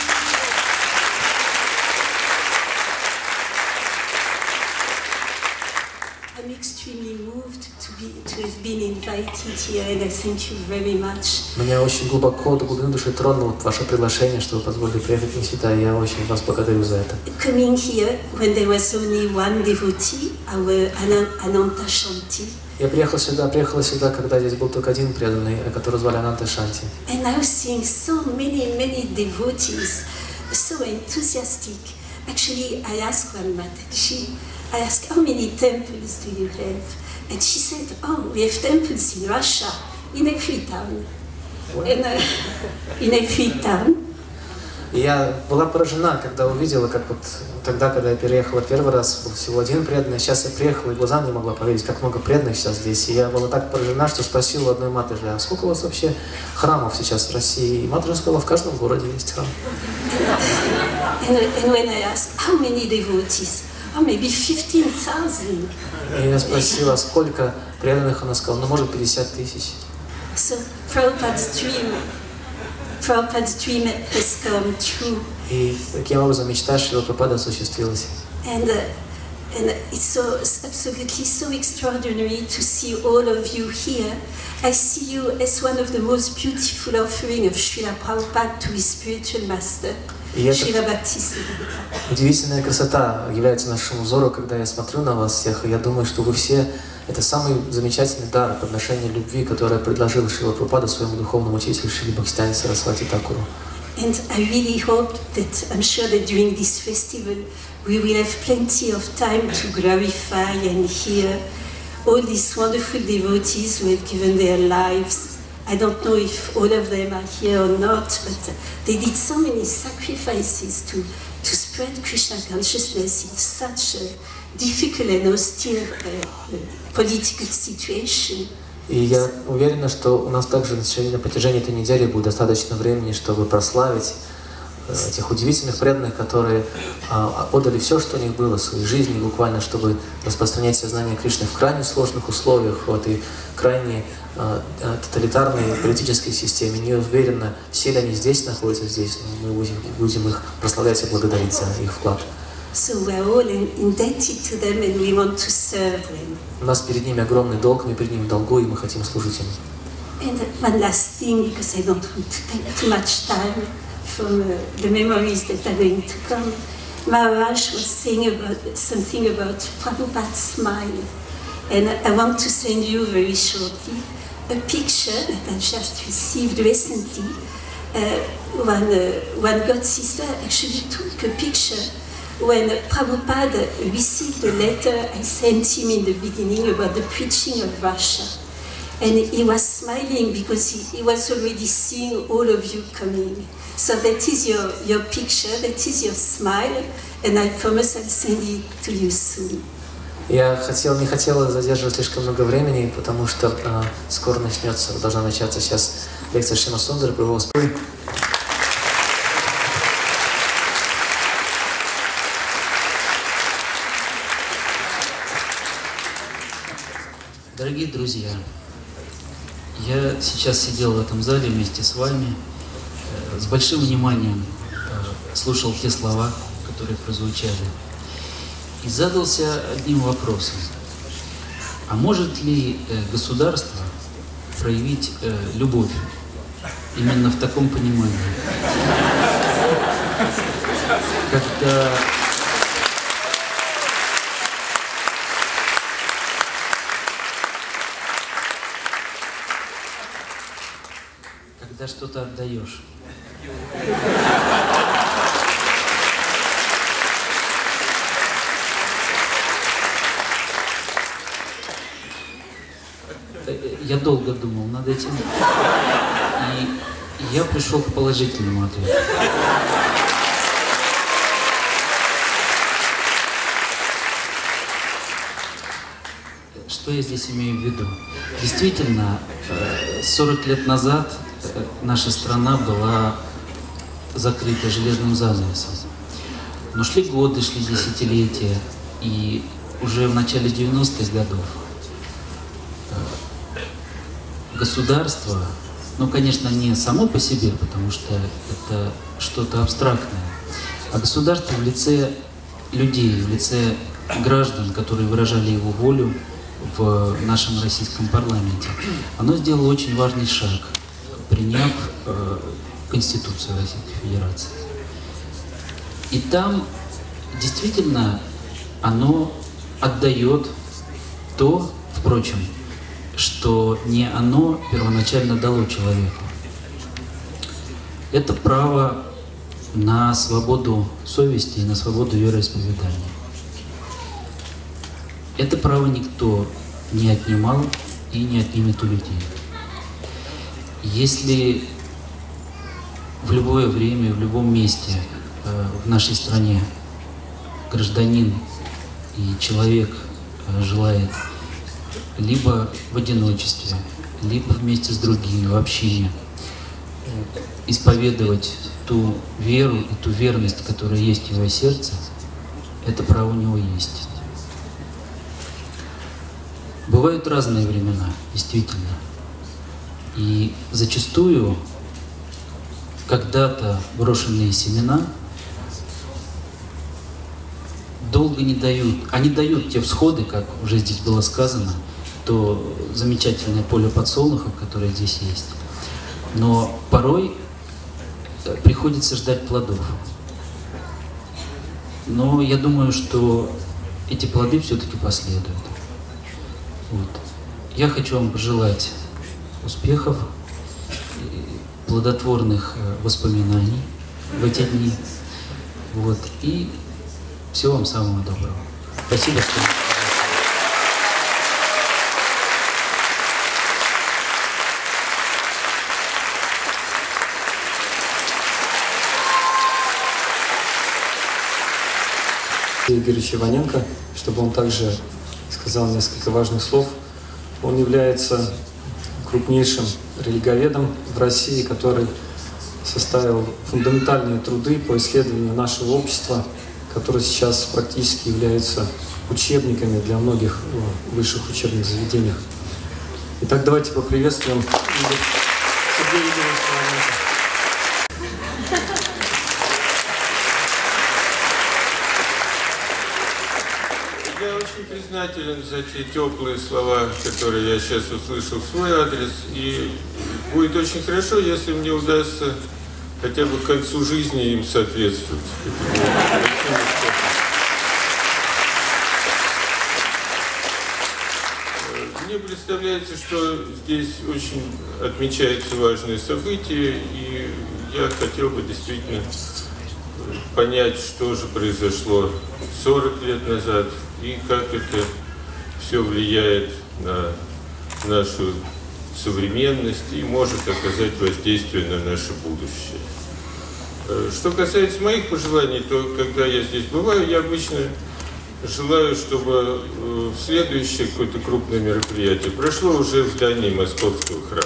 I'm extremely moved to be to have been invited here, and I thank you very much. Меня очень глубоко до глубины души тронуло ваше приглашение, что вы позволили приехать мне сюда, и я очень вас благодарю за это. Coming here when there was only one devotee, our Ananta Shanti. Я приехал сюда, приехала сюда, когда здесь был только один преданный, который звали Ананта Шанти. And I was seeing so many, many devotees, so enthusiastic. Actually, I asked one Mataji, I asked, how many temples do you have? And she said, oh, we have temples in Russia, in every town. And, uh, in every town. И я была поражена, когда увидела, как вот тогда, когда я переехала первый раз, был всего один преданный, сейчас я приехала и глазам не могла поверить, как много преданных сейчас здесь. И я была так поражена, что спросила одной матери, а сколько у вас вообще храмов сейчас в России? И мать сказала, в каждом городе есть храм. And, and when I asked, how many devotees? Oh, maybe fifteen thousand. И я спросила, сколько преданных, она сказала, ну, может, пятьдесят тысяч. So, Prabhupada's dream, Prabhupada's dream has come true. И таким образом мечта Шрилы Прабхупады осуществилась. And, uh, and it's so absolutely so extraordinary to see all of you here. I see you as one of the most beautiful offering of Srila Prabhupada to his spiritual master. И это удивительная красота является нашему взору, когда я смотрю на вас всех, и я думаю, что вы все — это самый замечательный дар, подношение любви, которое предложил Шрила Прабхупада своему духовному учителю Шриле Бхактисиданте Сарасвати Такуру. And I really hope that, I'm sure that during this festival we will have plenty of time to glorify and hear all these wonderful devotees who have given their lives. I don't know if all of them are here or not, but they did so many sacrifices to, to spread Krishna consciousness in such a difficult and austere uh, political situation. И я уверена, что у нас также на протяжении этой недели будет достаточно времени, чтобы прославить этих удивительных преданных, которые а, отдали все, что у них было, своей жизни, буквально, чтобы распространять сознание Кришны в крайне сложных условиях, в этой крайне а, тоталитарной политической системе. Не уверена, все ли они здесь находятся, здесь, но мы будем, будем их прославлять и благодарить за их вклад. So we are all indebted to them and we want to serve them. У нас перед ними огромный долг, мы перед ними в долгу, и мы хотим служить им. And one last thing, because I don't want to take too much time from uh, the memories that are going to come. Maharaj was saying about something about Prabhupada's smile, and I want to send you very shortly a picture that I just received recently. Uh, one, uh, one god sister actually took a picture when Prabhupada received the letter I sent him in the beginning about the preaching of Russia. And he was smiling because he, he was already seeing all of you coming. So that is your, your picture, that is your smile, and I promise I'll send it to you soon. Я хотел, не хотела задерживать слишком много времени, потому что э, скоро начнется, должна начаться сейчас лекция Шрима Сундара про его воспоминания. Дорогие друзья, я сейчас сидел в этом зале вместе с вами, э, с большим вниманием э, слушал те слова, которые прозвучали, и задался одним вопросом. А может ли э, государство проявить э, любовь именно в таком понимании? Когда... когда что-то отдаешь. Я долго думал над этим, и я пришел к положительному ответу. Что я здесь имею в виду? Действительно, сорок лет назад наша страна была закрыта железным занавесом. Но шли годы, шли десятилетия, и уже в начале девяностых годов государство, ну, конечно, не само по себе, потому что это что-то абстрактное, а государство в лице людей, в лице граждан, которые выражали его волю в нашем российском парламенте, оно сделало очень важный шаг, приняв э, Конституцию Российской Федерации. И там действительно оно отдает то, впрочем, что не оно первоначально дало человеку. Это право на свободу совести и на свободу вероисповедания. Это право никто не отнимал и не отнимет у людей. Если в любое время, в любом месте э, в нашей стране гражданин и человек э, желает либо в одиночестве, либо вместе с другими, в общине, исповедовать ту веру и ту верность, которая есть в его сердце, это право у него есть. Бывают разные времена, действительно. И зачастую когда-то брошенные семена долго не дают, они дают те всходы, как уже здесь было сказано, то замечательное поле подсолнухов, которое здесь есть. Но порой приходится ждать плодов. Но я думаю, что эти плоды все-таки последуют. Вот. Я хочу вам пожелать успехов, плодотворных воспоминаний в эти дни. Вот. И всего вам самого доброго. Спасибо, что... Игоревич Иваненко, чтобы он также сказал несколько важных слов. Он является крупнейшим религоведом в России, который составил фундаментальные труды по исследованию нашего общества, которые сейчас практически являются учебниками для многих высших учебных заведений. Итак, давайте поприветствуем Сергея Игоревича Иваненко. Я очень признателен за те теплые слова, которые я сейчас услышал в свой адрес. И будет очень хорошо, если мне удастся хотя бы к концу жизни им соответствовать. Мне представляется, что здесь очень отмечается важное событие, и я хотел бы действительно понять, что же произошло сорок лет назад и как это все влияет на нашу современность и может оказать воздействие на наше будущее. Что касается моих пожеланий, то когда я здесь бываю, я обычно желаю, чтобы в следующее какое-то крупное мероприятие прошло уже в здании Московского храма.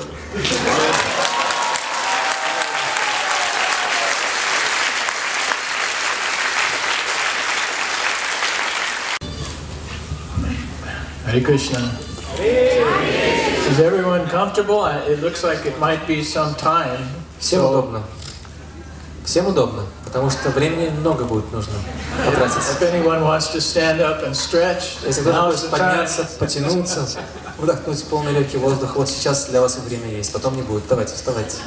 Hare Krishna. Is everyone comfortable? It looks like it might be some time. Всем удобно. Всем удобно, потому что времени много будет нужно потратить. If anyone wants to stand up and stretch, Если кто-то now is хочет the time. подняться, потянуться, вдохнуть полный легкий воздух, вот сейчас для вас и время есть, потом не будет. Давайте, вставайте.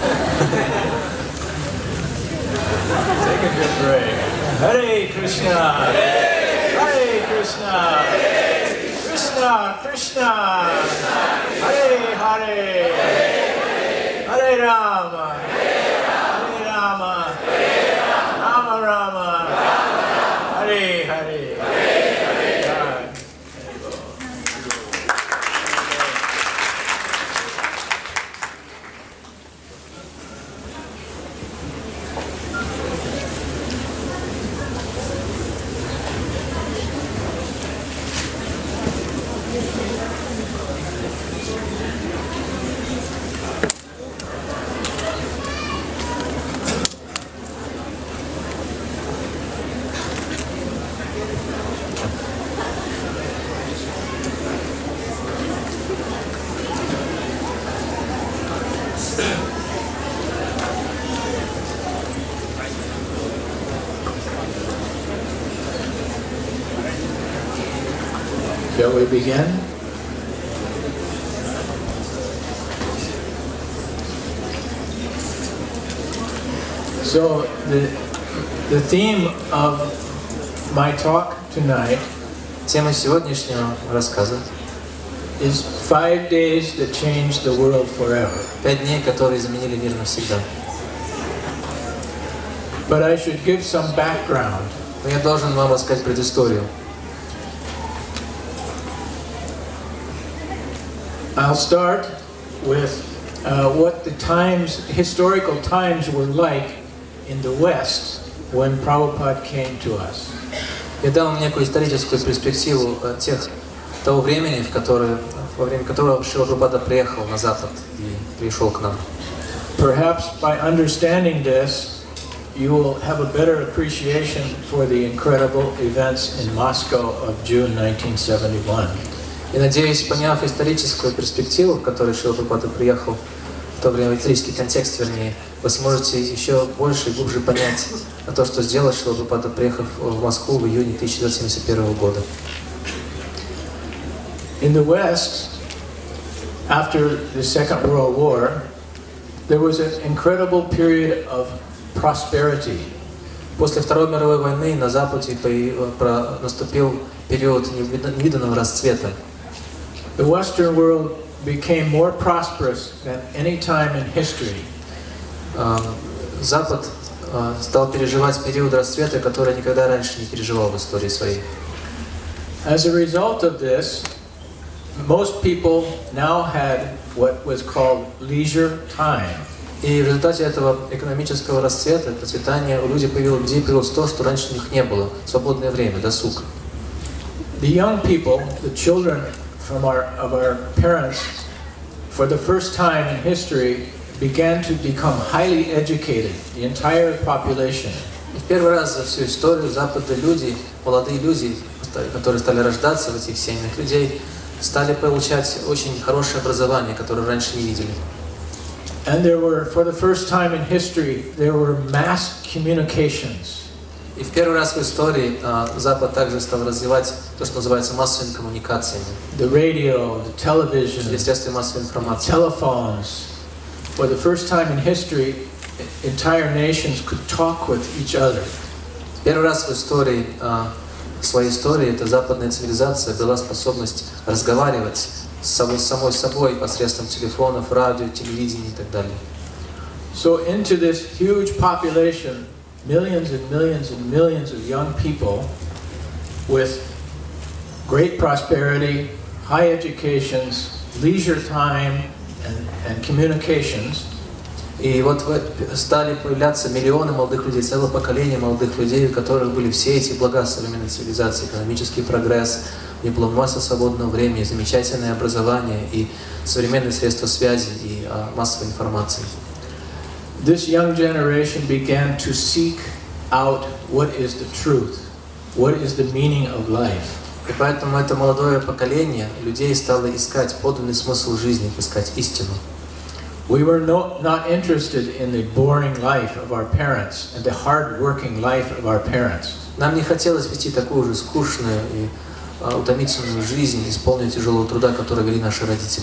Take a good break. Hare Krishna. Hare Krishna. Krishna, Krishna. Hare Hare. Hare Rama. Hare Rama. Rama Rama. Hare Hare. God. Shall we begin? So the, the theme of my talk tonight Тема сегодняшнего рассказа is five days that changed the world forever. пять дней, которые изменили мир навсегда. But I should give some background. Но я должен вам рассказать предысторию. I'll start with uh, what the times, historical times were like in the West when Prabhupada came to us. Я дам вам некую историческую перспективу тех, того времени, в которое, во время которого Шрила Прабхупада приехал на Запад и пришел к нам. Perhaps by understanding this, you will have a better appreciation for the incredible events in Moscow of June nineteen seventy-one. И надеюсь, поняв историческую перспективу, в которой Шрила Прабхупада приехал, в то время исторический контекст, вернее, вы сможете еще больше и глубже понять то, что сделал Шрила Прабхупада, приехав в Москву в июне тысяча девятьсот семьдесят первого года. In the West, after the Second World War, there was an incredible period of prosperity. После Второй мировой войны на Западе наступил период невиданного расцвета. The Western world became more prosperous than any time in history. Запад стал переживать период расцвета, который никогда раньше не переживал в истории своей. As a result of this, most people now had what was called leisure time. И в результате этого экономического расцвета, процветания, у людей появилось, людей появилось то, что раньше у них не было, свободное время, досуг. The young people, the children from our, of our parents, for the first time in history, began to become highly educated, the entire population. И в первый раз за всю историю Запада люди, молодые люди, которые стали рождаться в этих семьях людей, стали получать очень хорошее образование, которое раньше не видели. And there were, for the first time in history, there were mass communications. И в первый раз в истории Запад также стал развивать то, что называется массовыми коммуникациями. The radio, the television, средства массовой информации. Telephones. For the first time in history, entire nations could talk with each other. Первый раз в истории, в своей истории, эта западная цивилизация была способность разговаривать с самой, самой собой посредством телефонов, радио, телевидения и так далее. So into this huge population, millions and millions and millions of young people with great prosperity, high educations, leisure time, and, and communications. И вот стали появляться миллионы молодых людей, целое поколение молодых людей, у которых были все эти блага современной цивилизации, экономический прогресс, у них была масса свободного времени, замечательное образование и современные средства связи и а, массовой информации. This young generation began to seek out what is the truth, what is the meaning of life. И поэтому это молодое поколение людей стало искать подлинный смысл жизни, искать истину. We were no, not interested in the boring life of our parents and the hard-working life of our parents. Нам не хотелось вести такую же скучную и а, утомительную жизнь, исполненную тяжелого труда, которую вели наши родители.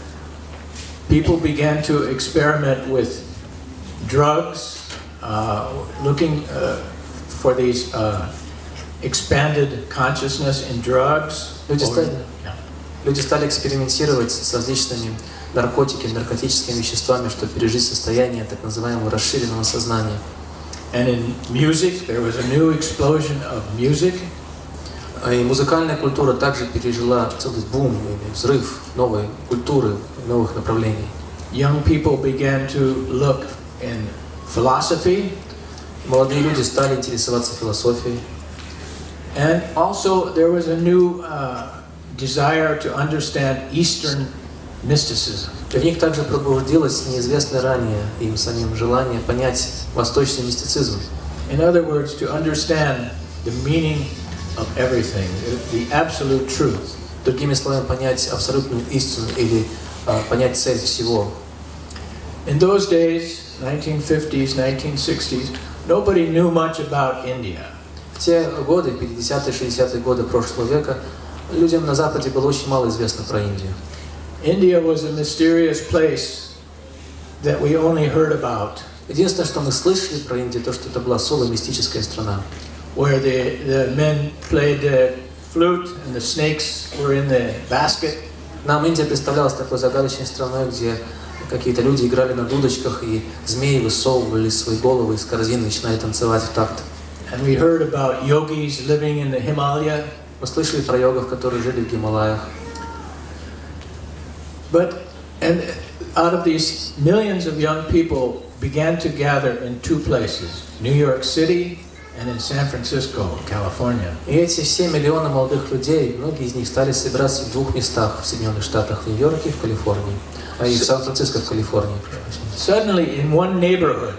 People began to experiment with drugs, uh, looking uh, for these uh, expanded consciousness in drugs. Люди стали, люди стали экспериментировать с различными наркотиками, наркотическими веществами, чтобы пережить состояние так называемого расширенного сознания. And in music, there was a new explosion of music. И музыкальная культура также пережила целый бум, взрыв новой культуры, новых направлений. Young people began to look in philosophy. Молодые люди стали интересоваться философией. And also there was a new uh, desire to understand Eastern mysticism. И в них также пробудилось неизвестное ранее им самим желание понять восточный мистицизм. In other words, to understand the meaning of everything, the absolute truth. Другими словами, понять абсолютную истину или uh, понять цель всего. In those days, nineteen fifties, nineteen sixties, nobody knew much about India. В те годы, пятидесятые, шестидесятые годы прошлого века, людям на Западе было очень мало известно про Индию. India was a mysterious place that we only heard about, Единственное, что мы слышали про Индию, то, что это была особая мистическая страна, where the, the men played the flute and the snakes were in the basket. Нам Индия представлялась такой загадочной страной, где какие-то люди играли на дудочках, и змеи высовывали свои головы из корзины, начинали танцевать в такт. And we heard about yogis living in the Himalaya. Мы слышали про йогов, которые жили в Гималаях. But and out of these, millions of young people began to gather in two places, New York City and in San Francisco, California. И эти все миллионы молодых людей, многие из них стали собираться в двух местах в Соединенных Штатах, в Нью-Йорке и в Калифорнии, а и в Сан-Франциско в Калифорнии. Suddenly, in one neighborhood,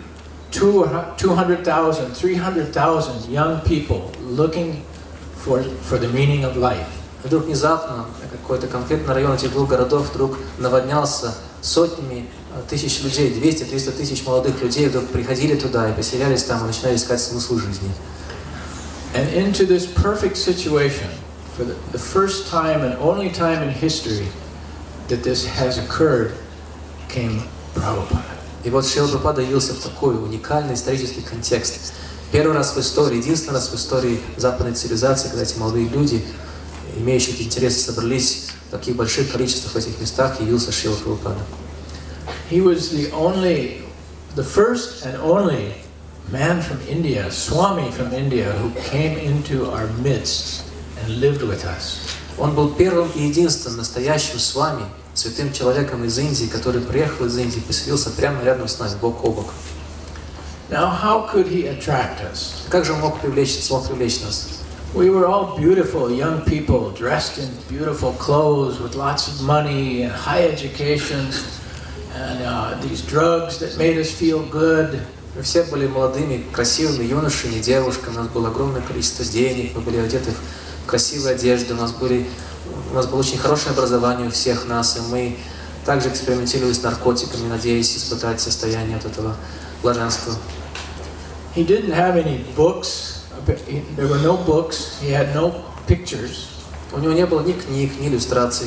two hundred thousand, three hundred thousand young people looking for, for the meaning of life. Вдруг внезапно какой-то конкретный район этих двух городов вдруг наводнялся сотнями тысяч людей, двести-триста тысяч молодых людей вдруг приходили туда и поселялись там и начинали искать смысл жизни. And into this perfect situation, for the, the first time and only time in history that this has occurred, came Prabhupada. И вот Шрила Прабхупада явился в такой уникальный исторический контекст. Первый раз в истории, единственный раз в истории западной цивилизации, когда эти молодые люди, имеющие эти интересы, собрались в таких больших количествах в этих местах, явился Шрила Прабхупада. He was the only, the first and only man from India, Swami from India, who came into our midst and lived with us. Он был первым и единственным настоящим свами, святым человеком из Индии, который приехал из Индии и поселился прямо рядом с нами, бок о бок. Now, how could he attract us? Как же он мог привлечь, смог привлечь нас? We were all beautiful young people, dressed in beautiful clothes, with lots of money and high educations, and uh, these drugs that made us feel good. Мы все были молодыми, красивыми юношами, девушками, у нас было огромное количество денег, мы были одеты в красивые одежды, у нас, были, у нас было очень хорошее образование у всех нас, и мы также экспериментировали с наркотиками, надеясь испытать состояние от этого блаженства. He didn't have any books. There were no books. He had no pictures. У него не было ни книг, ни иллюстраций.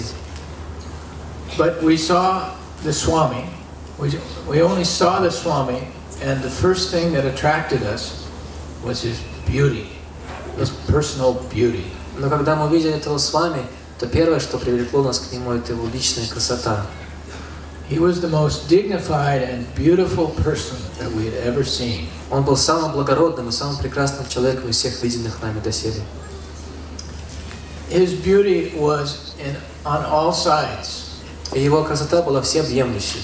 But we saw the Swami. We, we only saw the Swami, and the first thing that attracted us was his beauty, his personal beauty. Но когда мы увидели этого с вами, то первое, что привлекло нас к нему, это его личная красота. He was the most dignified and beautiful person that we had ever seen. Он был самым благородным и самым прекрасным человеком из всех виденных нами доселе. His beauty was in, on all sides. И его красота была всеобъемлющей.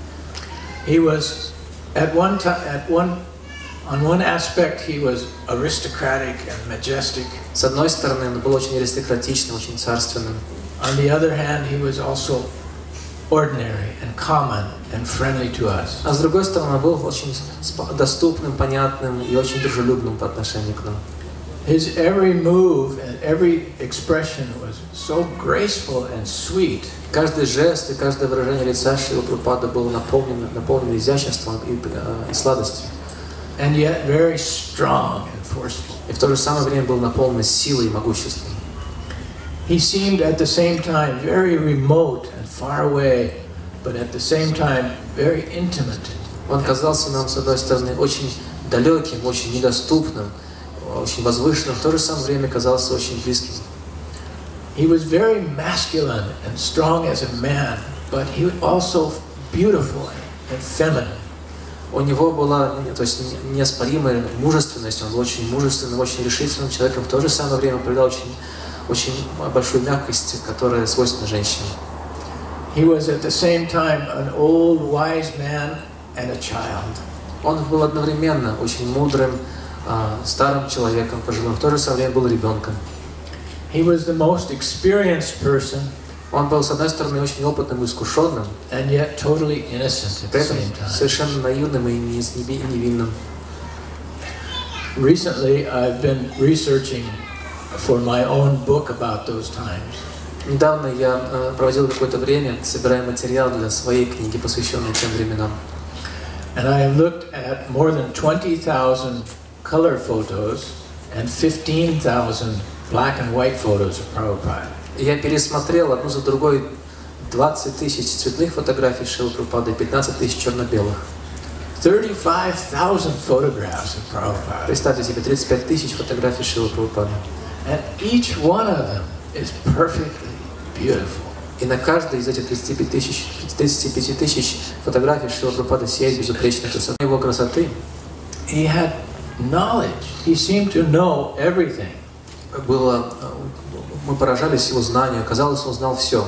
He was at one time, at one, on one aspect, he was aristocratic and majestic. С одной стороны, он был очень аристократичным, очень царственным. On the other hand, he was also ordinary and common and friendly to us. А с другой стороны, он был очень доступным, понятным и очень дружелюбным по отношению к нам. His every move and every expression was so graceful and sweet. Каждый жест и каждое выражение лица Шрилы Прабхупады было наполнено, наполнено изяществом и, и сладостью. And yet very strong and forceful. И в то же самое время был наполнен силой и могуществом. He seemed at the same time very remote and far away, but at the same time very intimate. Он казался нам, с одной стороны, очень далеким, очень недоступным, очень возвышенным, в то же самое время казался очень близким. He was very masculine and strong as a man, but he was also beautiful and feminine. У него была, то есть, неоспоримая мужественность, он был очень мужественным, очень решительным человеком, в то же самое время проявлял очень, очень большую мягкость, которая свойственна женщине. He was at the same time an old wise man and a child. Он был одновременно очень мудрым, старым человеком, пожилым, в то же самое время был ребенком. He was the most experienced person. Он был, с одной стороны, очень опытным и искушенным, and yet totally innocent at the same time. Совершенно наивным и невинным. Recently, I've been researching for my own book about those times. Недавно я проводил какое-то время, собирая материал для своей книги, посвященной тем временам. And I have looked at more than twenty thousand color photos and fifteen thousand black and white photos of Prabhupada. Я пересмотрел одну за другой двадцать тысяч цветных фотографий Шрилы Прабхупады и пятнадцать тысяч черно-белых. thirty-five thousand photographs of Prabhupada. Представьте себе тридцать пять тысяч фотографий Шрилы Прабхупады. And each one of them is perfectly beautiful. И на каждой из этих тридцати пяти тысяч, тридцати пяти тысяч фотографий Шрила Прабхупады сияет безупречной красотой. Его красоты. He had knowledge. He seemed to know everything. Было, мы поражались его знанию. Казалось, он знал все.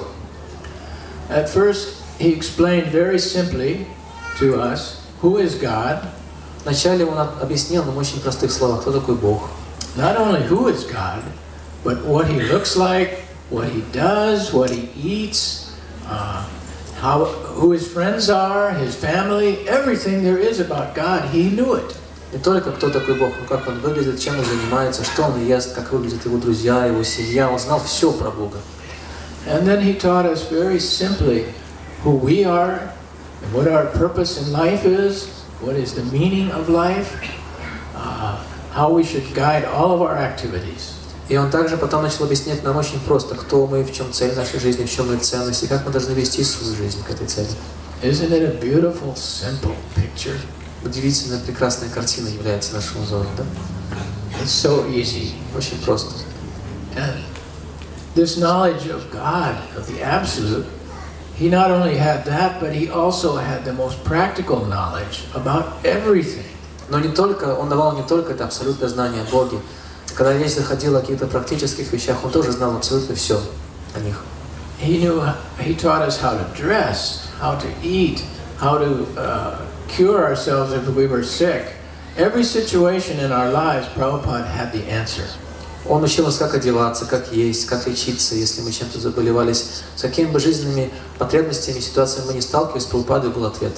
At first, he explained very simply to us who is God. Вначале он объяснил нам в очень простых словах, кто такой Бог. Not only who is God, but what he looks like, what he does, what he eats, uh, how, who his friends are, his family, everything there is about God, he knew it. Не только кто такой Бог, но как он выглядит, чем он занимается, что он ест, как выглядят его друзья, его семья. Он знал все про Бога. And then he taught us very simply who we are, and what our purpose in life is, what is the meaning of life, uh, how we should guide all of our activities. И он также потом начал объяснять нам очень просто, кто мы, в чем цель нашей жизни, в чем мы ценность, и как мы должны вести свою жизнь к этой цели. Isn't it a beautiful, simple picture? Удивительная, прекрасная картина является нашим взором, да? It's so easy. Очень просто. And this knowledge of God, of the Absolute, he not only had that, but he also had the most practical knowledge about everything. Но не только, он давал не только это абсолютное знание о Боге. Когда речь заходила о каких-то практических вещах, он тоже знал абсолютно все о них. He knew, he taught us how to dress, how to eat, how to uh, cure ourselves if we were sick. Every situation in our lives, Prabhupada had the answer. Он учил нас, как одеваться, как есть, как лечиться, если мы чем-то заболевались. С какими бы жизненными потребностями, ситуациями мы не сталкивались, Прабхупады был ответ.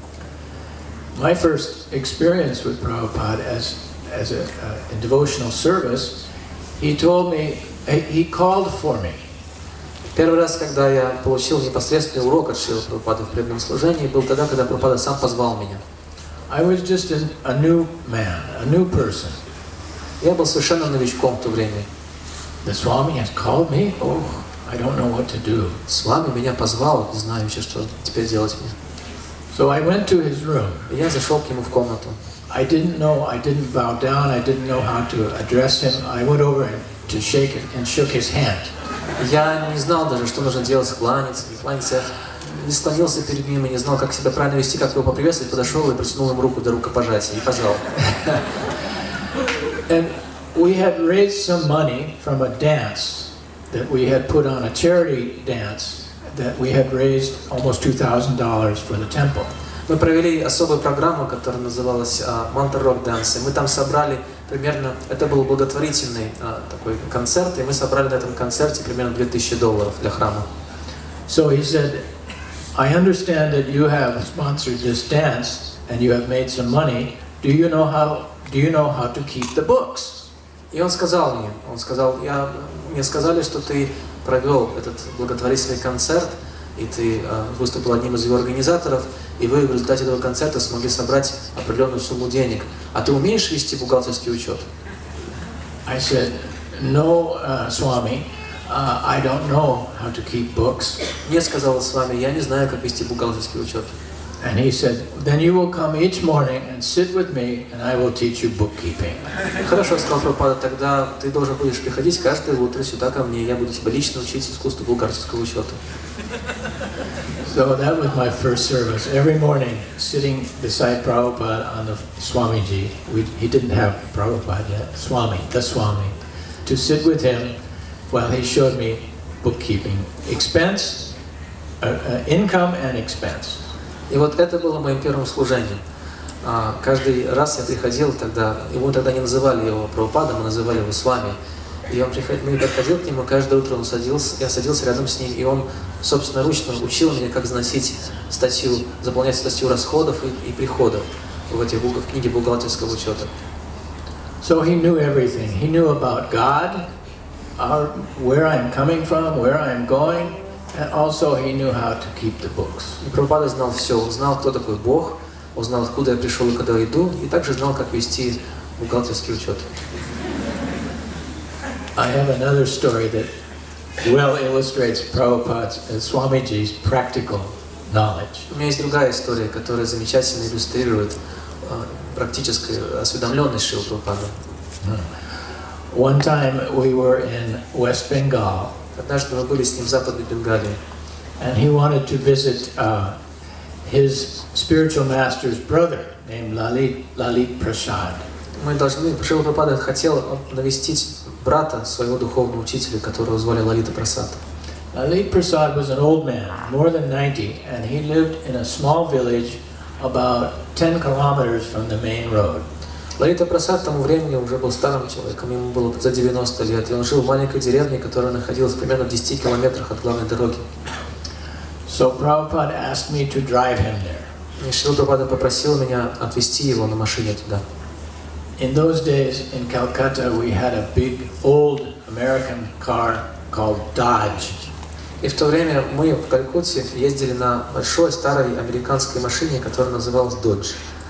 My first experience with Prabhupada as, as a, uh, in devotional service, he told me, he called for me. Первый раз, когда я получил непосредственный урок от Шрилы Прабхупады в преданном служении, был тогда, когда Прабхупада сам позвал меня. I was just a, a new man, a new person. Я был совершенно новичком в то время. The Swami has called me? Oh, I don't know what to do. Свами меня позвал, не знаю вообще, что теперь делать мне. So I went to his room. И я зашел к нему в комнату. I didn't know, I didn't bow down, I didn't know how to address him. I went over to shake it and shook his hand. Я не знал даже, что нужно делать, кланяться, не кланяться. Не склонился перед ним и не знал, как себя правильно вести, как его поприветствовать. Подошел и протянул ему руку до рукопожатия и пожал. And we had raised some money from a dance that we had put on, a charity dance that we had raised almost two thousand dollars for the temple. Мы провели особую программу, которая называлась Mantra Rock Dance. Мы там собрали примерно, это был благотворительный а, такой концерт, и мы собрали на этом концерте примерно две тысячи долларов для храма. So he said, I understand that you have sponsored this dance and you have made some money. Do you know how, do you know how to keep the books? И он сказал мне, он сказал, я, мне сказали, что ты провел этот благотворительный концерт, и ты э, выступил одним из его организаторов, и вы в результате этого концерта смогли собрать определенную сумму денег. А ты умеешь вести бухгалтерский учет? I said, no, uh, Swami, uh, I don't know how to keep books. Нет, сказал с вами, я не знаю, как вести бухгалтерский учет. And he said, then you will come each morning and sit with me, and I will teach you bookkeeping. Хорошо, сказал Прабхупада, тогда ты должен будешь приходить каждое утро сюда ко мне, я буду тебя лично учить искусству бухгалтерского учета. So that was my first service. Every morning, sitting beside Prabhupada on the Swamiji, we, he didn't have Prabhupada yet, Swami, the Swami, to sit with him while he showed me bookkeeping, expense, uh, uh, income and expense. И вот это было моим первым служением. Каждый раз я приходил, тогда, его тогда не называли его Прабхупадой, мы называли его Свами. И он приходил, я подходил к нему, каждое утро он садился, я садился рядом с ним, и он собственноручно учил меня, как заносить статью, заполнять статью расходов и, и приходов в эти в книге бухгалтерского учета. So he knew everything. He knew about God, our, where I'm coming from, where I'm going, and also he knew how to keep the books. И Прабхупада знал все, он знал, кто такой Бог, он знал, откуда я пришел и куда иду, и также знал, как вести бухгалтерский учет. I have another story that well illustrates Prabhupada's and Swamiji's practical knowledge. У меня есть другая история, которая замечательно иллюстрирует uh, практическую осведомленность Шрилы Прабхупады. One time we were in West Bengal. Однажды мы были с ним в Западной Бенгалии. And he wanted to visit uh, his spiritual master's brother named Lalit, Lalit Prasad. Мы должны, Шрила Прабхупада хотел навестить брата своего духовного учителя, которого звали Лалита Прасад. Lalit Prasad was an old man, more than ninety, and he lived in a small village about ten kilometers from the main road. Лалита Прасад к тому времени уже был старым человеком, ему было за девяносто лет, и он жил в маленькой деревне, которая находилась примерно в десяти километрах от главной дороги. So Prabhupada asked me to drive him there. И Шрила Прабхупада попросил меня отвезти его на машине туда. In those days in Calcutta we had a big old American car called Dodge. И в то время мы в Калькутте ездили на большой старой американской машине, которая называлась Dodge.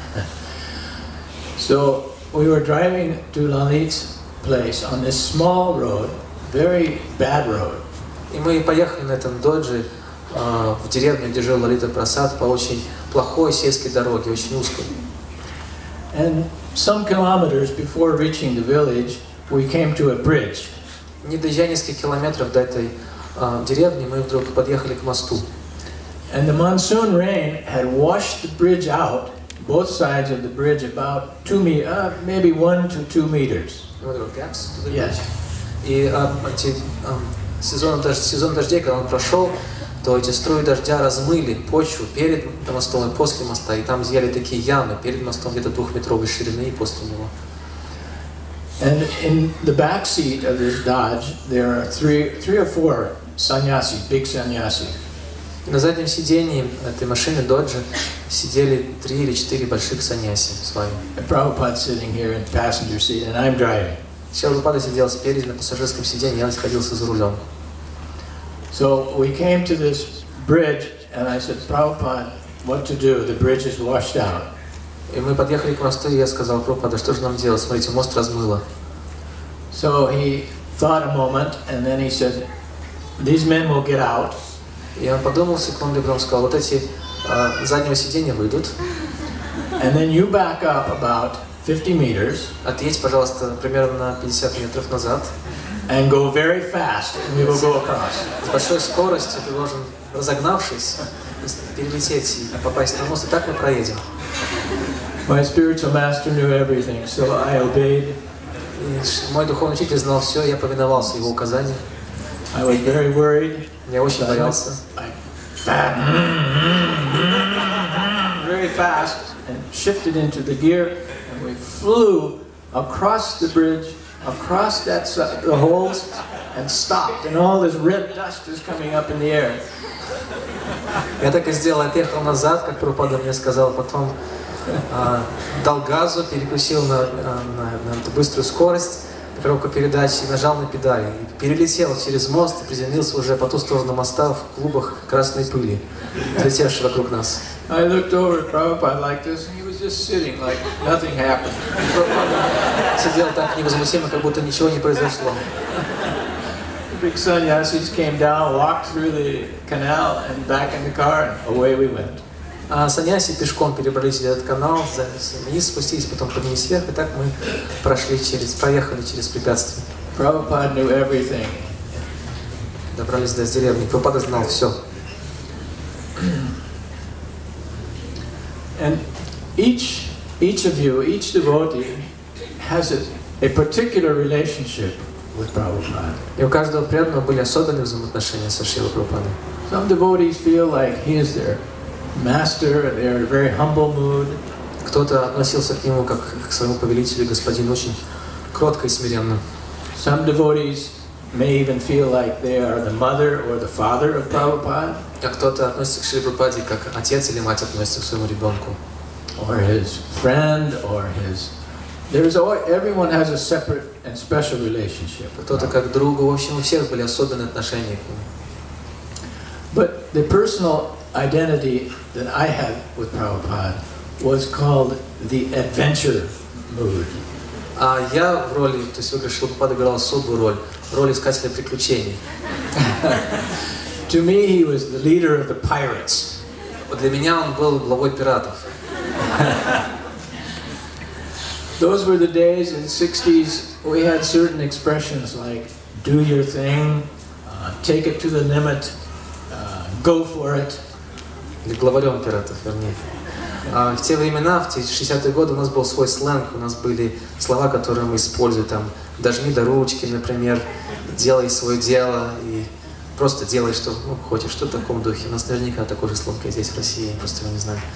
So we were driving to Lalit's place on this small road, very bad road. И мы поехали на этом Dodge uh, в деревню, где жил Лалита Прасад, по очень плохой сельской дороге, очень узкой. And some kilometers before reaching the village, we came to a bridge. Не доезжая несколько километров до этой uh, деревни, мы вдруг подъехали к мосту. And the monsoon rain had washed the bridge out, both sides of the bridge about two meters, uh, maybe one to two meters. Yes. И uh, эти, um, сезон, дож, сезон дождей, когда он прошел, то эти струи дождя размыли почву перед мостом и после моста, и там зияли такие ямы перед мостом где-то двухметровой ширины и после него. And in the back seat of this Dodge, there are three, three or four sannyasis, big sannyasis. На заднем сидении этой машины Доджи сидели три или четыре больших саньяси с вами. Prabhupada sitting here in the passenger seat, and I'm driving. Шрила Прабхупада сидел спереди на пассажирском сиденье, я находился за рулем. So we came to this bridge, and I said, Prabhupada, what to do? The bridge is washed out. И мы подъехали к мосту, и я сказал: Прабхупада, что же нам делать? Смотрите, мост размыло. So he thought a moment, and then he said, these men will get out. И он подумал секунду, и потом сказал: вот эти uh, заднего сиденья выйдут. And then you back up about fifty meters. Отъедь, пожалуйста, примерно на пятьдесят метров назад. And go very fast, and we will go across. С большой скоростью ты должен, разогнавшись, перелететь и попасть на мост, и так мы проедем. My spiritual master knew everything, so I obeyed. И мой духовный учитель знал все, я повиновался его указаниям. I was very worried. Я очень боялся. I very fast and shifted into the gear, and we flew across the bridge, across that the holes, and stopped. And all this red dust was coming up in the air. Я так и сделал, отъехал назад, как Прабхупада мне сказал, потом э, дал газу, переключил на, на, на эту быструю скорость, коробку передач и нажал на педали. И перелетел через мост и приземлился уже по ту сторону моста в клубах красной пыли, взлетевшей вокруг нас. I looked over at Prabhupada like this, and he was just sitting like nothing happened. Сидел так невозмутимо, как будто ничего не произошло. The big sannyasis came down, walked through the canal and back in the car, and away we went. А саньяси пешком перебрались через этот канал, вниз спустились, потом поднялись вверх, и так мы прошли через, проехали через препятствия. Prabhupada knew everything. Добрались до деревни. Прабхупада знал все. And each, each of you, each devotee has a, a particular relationship with Prabhupada. И у каждого преданного были особенные взаимоотношения со Шрилой Прабхупадой. Some devotees feel like he is their master, and they're in a very humble mood. Кто-то относился к нему как к своему повелителю, господину, очень кротко и смиренно. Some devotees may even feel like they are the mother or the father of Prabhupada. А кто-то относится к Шриле Прабхупаде как отец или мать относится к своему ребенку. Or his friend, or his... There's always, everyone has a separate and special relationship. Кто-то как другу. В общем, у всех были особенные отношения к нему. But the personal identity that I had with Prabhupada was called the adventure mood. А я в роли, то есть в играх Шрила Прабхупада играл особую роль, роль искателя приключений. To me, he was the leader of the pirates. Для меня он был главой пиратов. Those were the days in the sixties we had certain expressions like "do your thing," uh, "take it to the limit," uh, "go for it." Или главарем пиратов, вернее. А в те времена, в те шестидесятые годы, у нас был свой сленг, у нас были слова, которые мы используем, там, «дожми до ручки», например, «делай свое дело», и просто делай, что ну, хочешь, что в таком духе. У нас наверняка такой же сленг здесь, в России, я просто его не знаю.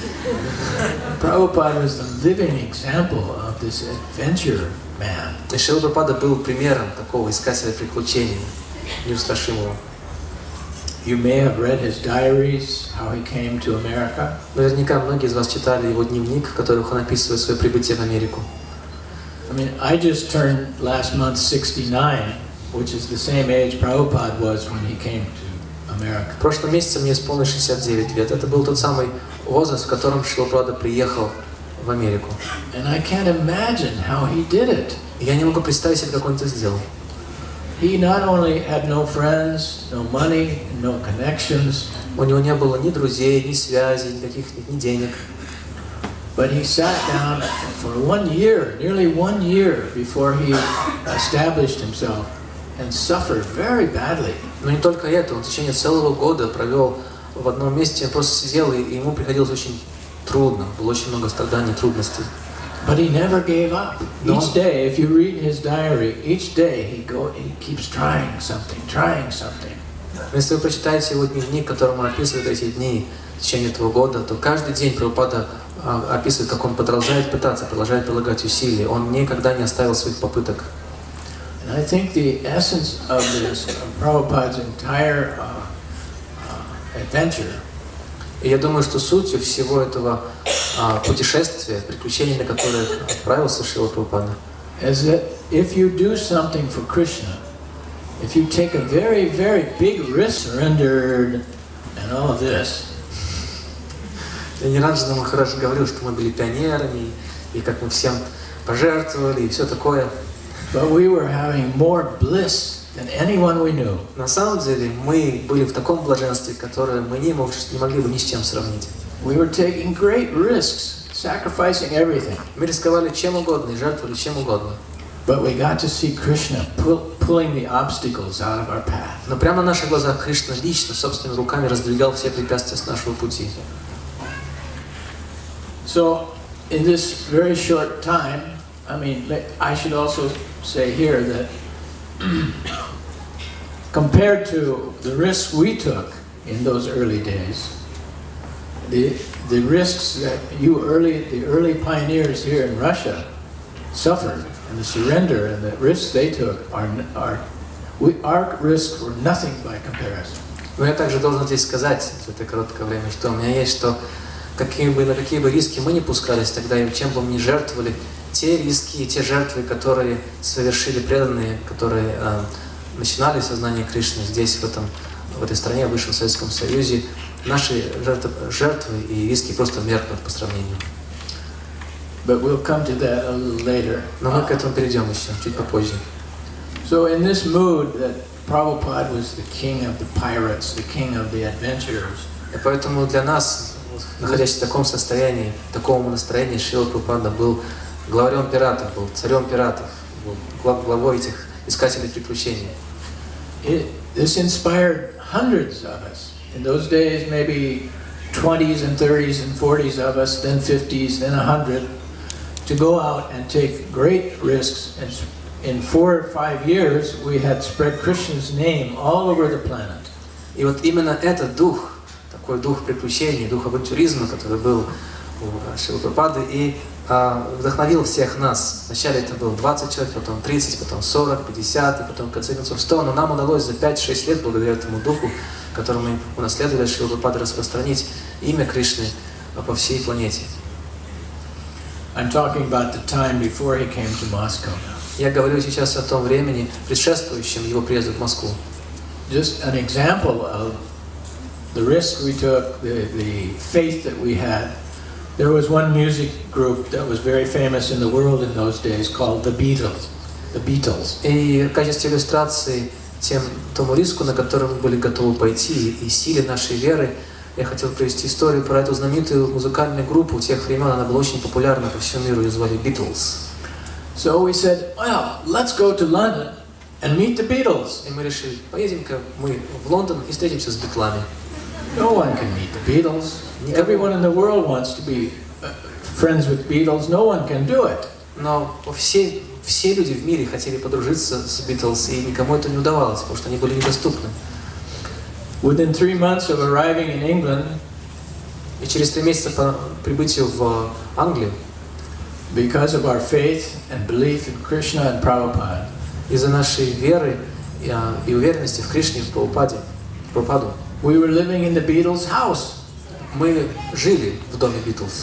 Prabhupada was the living example of this adventure man. И Шрила Прабхупада был примером такого искателя приключений, неустрашимого. You may have read his diaries, how he came to America. Наверняка многие из вас читали его дневник, в котором он описывает свое прибытие в Америку. I mean, I just turned last month sixty-nine, which is the same age Prabhupada was when he came to America. В прошлом месяце мне исполнилось шестьдесят девять лет. Это был тот самый возраст, в котором Шрила Прабхупада приехал в Америку. And I can't imagine how he did it. Я не могу представить себе, как он это сделал. He not only had no friends, no money, no connections. У него не было ни друзей, ни связей, никаких ни денег. But he sat down for one year, nearly one year before he established himself, and suffered very badly. Но не только это, он в течение целого года провел в одном месте, просто сидел, и ему приходилось очень трудно, было очень много страданий, трудностей. But he never gave up. No. Each day, if you read his diary, each day he go, he keeps trying something, trying something. Если вы прочитаете его дневник, в котором он описывает эти дни в течение этого года, то каждый день Прабхупада описывает, как он продолжает пытаться, продолжает прилагать усилия. Он никогда не оставил своих попыток. And I think the essence of this, of Prabhupada's entire uh, uh, adventure, И я думаю, что сутью всего этого а, путешествия, приключений, на которые отправился Шрила Прабхупада, is that if you do something for Krishna, if you take a very, very big risk, surrendered, and all of this. Я не раньше нам хорошо говорил, что мы были пионерами, и как мы всем пожертвовали, и все такое. But we were having more bliss than anyone we knew. На самом деле мы были в таком блаженстве, которое мы не, мог, не могли бы ни с чем сравнить. We were taking great risks, sacrificing everything. Мы рисковали чем угодно и жертвовали чем угодно. But we got to see Krishna pull, pulling the obstacles out of our path. Но прямо на наших глазах Кришна лично, собственными руками раздвигал все препятствия с нашего пути. So, in this very short time, I mean, I should also say here that compared to the risks we took in those early days, the the risks that you early the early pioneers here in Russia suffered, and the surrender and the risks they took are are we, our risks were nothing by comparison. Но я также должен здесь сказать в это короткое время, что у меня есть, что какие бы на какие бы риски мы не пускались тогда, и чем бы мы ни жертвовали, те риски и те жертвы, которые совершили преданные, которые э, начинали сознание Кришны здесь, в, этом, в этой стране, в бывшем Советском Союзе, наши жертвы, жертвы и риски просто меркнут по сравнению. But we'll come to that a little later. Но мы к этому перейдем еще, чуть попозже. So in this mood that Prabhupada was the king of the pirates, the king of the adventurers. И поэтому для нас, находясь в таком состоянии, в таком настроении, Шрила Прабхупада был главарем пиратов, был царем пиратов, был главой этих искателей приключений. It, this inspired hundreds of us. In those days, maybe twenties and thirties and forties of us, then fifties, then a hundred, to go out and take great risks. And in four or five years, we had spread Krishna's name all over the planet. И вот именно этот дух, такой дух приключений, дух авантюризма, который был у Шрилы Прабхупады, и а, вдохновил всех нас. Вначале это было двадцать человек, потом тридцать, потом сорок, пятьдесят, и потом в конце концов сто. Но нам удалось за пять-шесть лет, благодаря этому духу, который мы унаследовали от Шрилы Прабхупады, распространить имя Кришны по всей планете. I'm talking about the time before he came to Moscow now. Я говорю сейчас о том времени, предшествующем его приезду в Москву. Just an example of the risk we took, the, the faith that we had, There was one music group that was very famous in the world in those days called the Beatles. The Beatles. И в качестве иллюстрации тем, тому риску, на который мы были готовы пойти, и силе нашей веры, я хотел привести историю про эту знаменитую музыкальную группу тех времен. Она была очень популярна по всему миру, ее звали Beatles. So we said, well, let's go to London and meet the Beatles. И мы решили, поедем-ка мы в Лондон и встретимся с Битлами. No one can meet the Beatles. Everyone in the world wants to be friends with Beatles. No one can do it. Но все, все люди в мире хотели подружиться с Beatles, и никому это не удавалось, потому что они были недоступны. Within three months of arriving in England, и через три месяца по прибытию в Англию, because of our faith and belief in Krishna and Prabhupada, из-за нашей веры и, и уверенности в Кришне и в Прабхупаде, Прабхупаду, we were living in the Beatles' house. Мы жили в доме Beatles.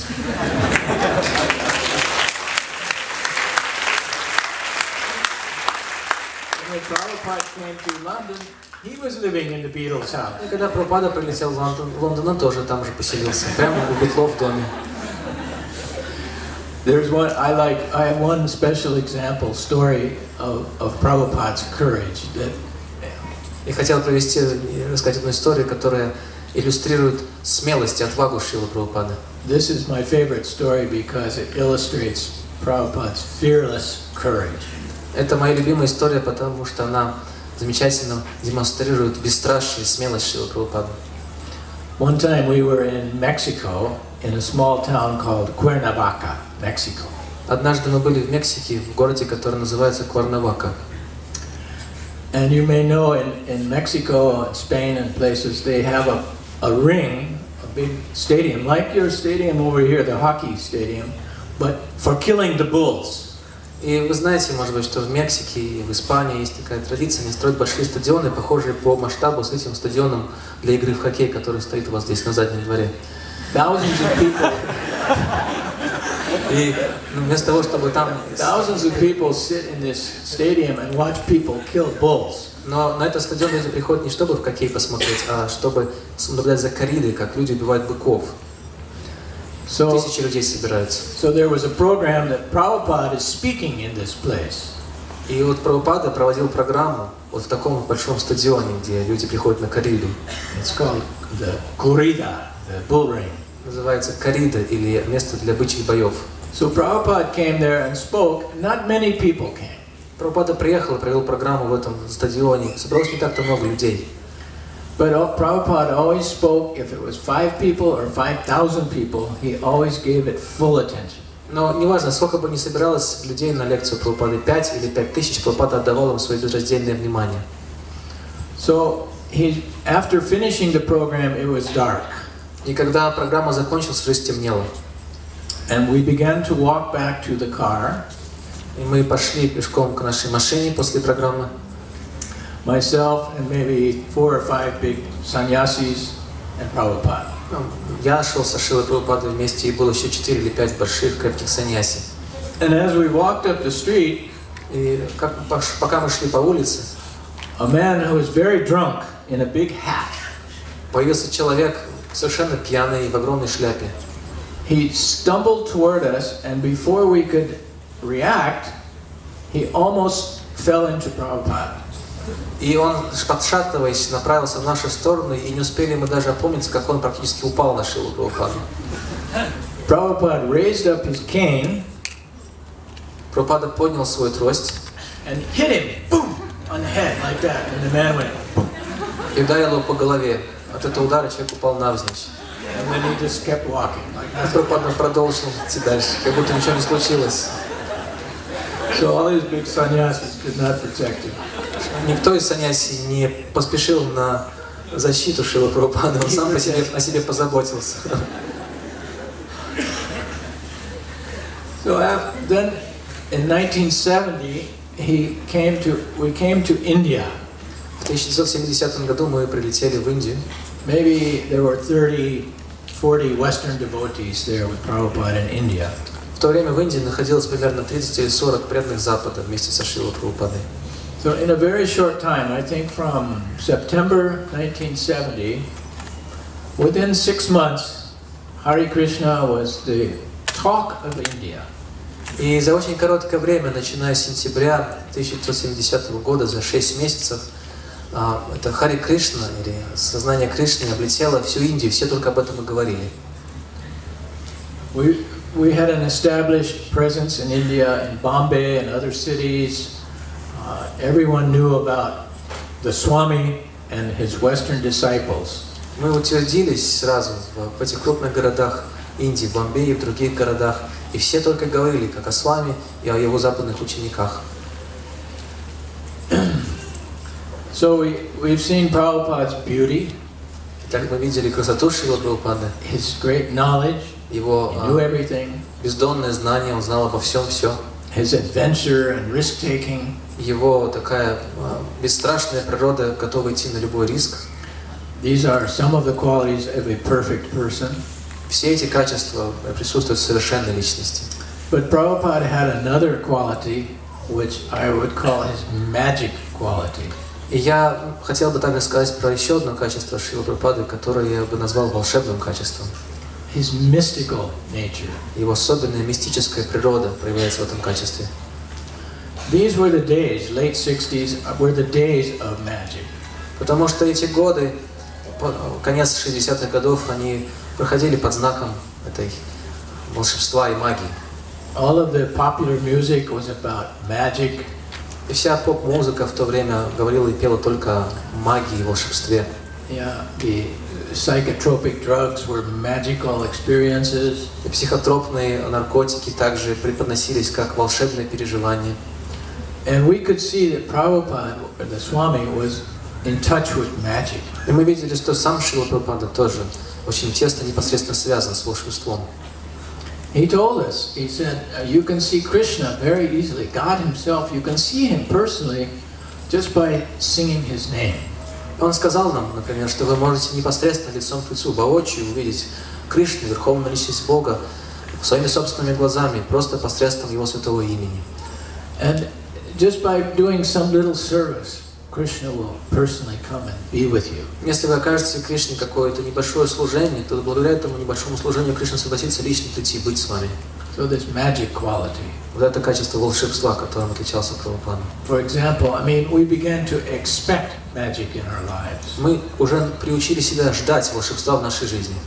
When Prabhupada came to London, he was living in the Beatles' house. И когда Прабхупада прилетел в Лондон, в Лондон, он тоже там же поселился, прямо у Битлов в доме. There's one I like. I have one special example story of of Prabhupada's courage. That я хотел привести, рассказать одну историю, которая иллюстрирует смелость и отвагу Шрилы Прабхупады. This is my favorite story because it illustrates Prabhupada's fearless courage. Это моя любимая история, потому что она замечательно демонстрирует бесстрашие и смелость Шрилы Прабхупады. One time we were in Mexico in a small town called Cuernavaca, Mexico. Однажды мы были в Мексике, в городе, который называется Куэрнавака. And you may know in, in Mexico and Spain and places they have a, a ring, a big stadium, like your stadium over here, the hockey stadium, but for killing the bulls. И вы знаете, может быть, что в Мексике и в Испании есть такая традиция, они строят большие стадионы, похожие по масштабу с этим стадионом для игры в хоккей, который стоит у вас здесь на заднем дворе. Thousands of people. И вместо того, чтобы там... Thousands of people sit in this stadium and watch people kill bulls. Но на этот стадион люди приходят не чтобы в хоккей посмотреть, а чтобы наблюдать за корридой, как люди убивают быков. So, Тысячи людей собираются. So there was a program that Prabhupada is speaking in this place. И вот Прабхупада проводил программу вот в таком большом стадионе, где люди приходят на корриду. It's called the corrida, the bull ring. Называется коррида или место для бычьих боев. So Prabhupada came there and spoke. Not many people came. Прабхупада приехал и провел программу в этом стадионе. Собралось не так-то много людей. But Prabhupada always spoke, if it was five people or five thousand people, he always gave it full attention. Но неважно, сколько бы ни собиралось людей на лекцию Прабхупады, пять или пять тысяч, Прабхупада отдавал им свое безраздельное внимание. So he, after finishing the program, it was dark. И когда программа закончилась, уже стемнело. And we began to walk back to the car. И мы пошли пешком к нашей машине после программы. Myself and maybe four or five big sannyasis and Prabhupada. Я шел со Шрилой Прабхупадой вместе, и было еще четыре или пять больших крепких саньяси. And as we walked up the street, и как, пока мы шли по улице, a man who was very drunk in a big hat. Появился человек совершенно пьяный в огромной шляпе. He stumbled toward us, and before we could react, he almost fell into Prabhupada. И он, подшатываясь, направился в нашу сторону, и не успели мы даже опомниться, как он практически упал на Шрилу Прабхупаду. Prabhupada raised up his cane. Прабхупада поднял свою трость. And hit him, boom, on the head like that, and the man went boom. И ударил его по голове. От этого удара человек упал навзничь. And then he just kept walking like that. Прабхупада продолжил идти дальше, как будто ничего не случилось. So all these big sannyasis could not protect him. Никто из саньяси не поспешил на защиту Шрилы Прабхупады, он сам по себе, о себе позаботился. So then, in nineteen seventy, he came to. We came to India. В тысяча девятьсот семидесятом году мы прилетели в Индию. Maybe there were thirty, forty Western devotees there with Prabhupada in India. В то время в Индии находилось примерно тридцать или сорок преданных Запада вместе со Шрилой Прабхупадой. So in a very short time, I think from September nineteen seventy, within six months, Hare Krishna was the talk of India. И за очень короткое время, начиная с сентября тысяча девятьсот семидесятого года, за шесть месяцев, это Хари Кришна, или сознание Кришны, облетело всю Индию, все только об этом и говорили. We, we had an established presence in India, in Bombay and other cities. Uh, everyone knew about the Swami and his Western disciples. Мы утвердились сразу в, в этих крупных городах Индии, в Бомбее и в других городах, и все только говорили как о Свами и о его западных учениках. So we, we've seen Prabhupada's beauty, Так мы видели красоту Шрилы Прабхупады, his great knowledge, его he knew everything, бездонное знание, он знал обо всем все, his adventure and risk-taking, его такая а, бесстрашная природа, готова идти на любой риск. These are some of the qualities of a perfect person. Все эти качества присутствуют в совершенной личности. But Prabhupada had another quality, which I would call his magic quality. И я хотел бы также сказать про еще одно качество Шрилы Прабхупады, которое я бы назвал волшебным качеством. His mystical nature. Его особенная мистическая природа проявляется в этом качестве. These were the days, late sixties, were the days of magic. Потому что эти годы, конец шестидесятых годов, они проходили под знаком этой волшебства и магии. All of the popular music was about magic. И вся поп-музыка в то время говорила и пела только о магии и волшебстве. Yeah, the psychotropic drugs were magical experiences. И психотропные наркотики также преподносились как волшебное переживание. And we could see that Prabhupada, the Swami, was in touch with magic. И мы видели, что сам Шрила Прабхупада тоже очень тесно, непосредственно связан с волшебством. He told us, he said, you can see Krishna very easily. God himself, you can see him personally just by singing his name. Он сказал нам, например, что вы можете непосредственно лицом к лицу, воочию увидеть Кришну, Верховную Личность Бога, своими собственными глазами, просто посредством Его святого имени. And just by doing some little service, Krishna will personally come and be with you. Если вы окажете Кришне какое-то небольшое служение, то благодаря этому небольшому служению Кришна согласится лично прийти и быть с вами. So this magic quality. Вот это качество волшебства, которым отличался Прабхупада. For example, I mean, we began to expect magic in our lives. Мы уже приучили себя ждать волшебства в нашей жизни.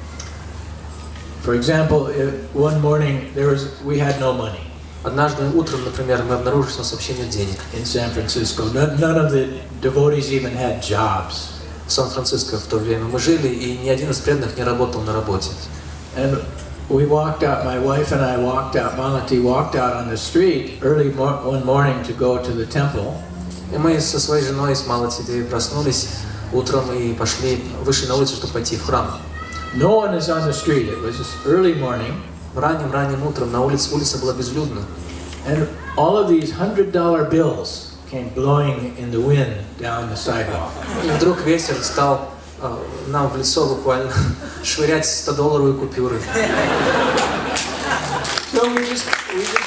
For example, one morning there was we had no money. Однажды утром, например, мы обнаружили, что у нас вообще нет денег. In San Francisco, none, none of the devotees even had jobs. В Сан-Франциско в то время мы жили, и ни один из преданных не работал на работе. And we walked out, my wife and I walked out, Malati walked out on the street early mo one morning to go to the temple. И мы со своей женой, с Малати, проснулись утром и пошли, вышли на улицу, чтобы пойти в храм. No one is on the street. It was just early morning. Ранним-ранним утром на улице, улица была безлюдна. And all of these hundred dollar bills came blowing in the wind down the sidewalk. И вдруг ветер стал э, нам в лицо буквально швырять стодолларовые купюры. So we just, we just,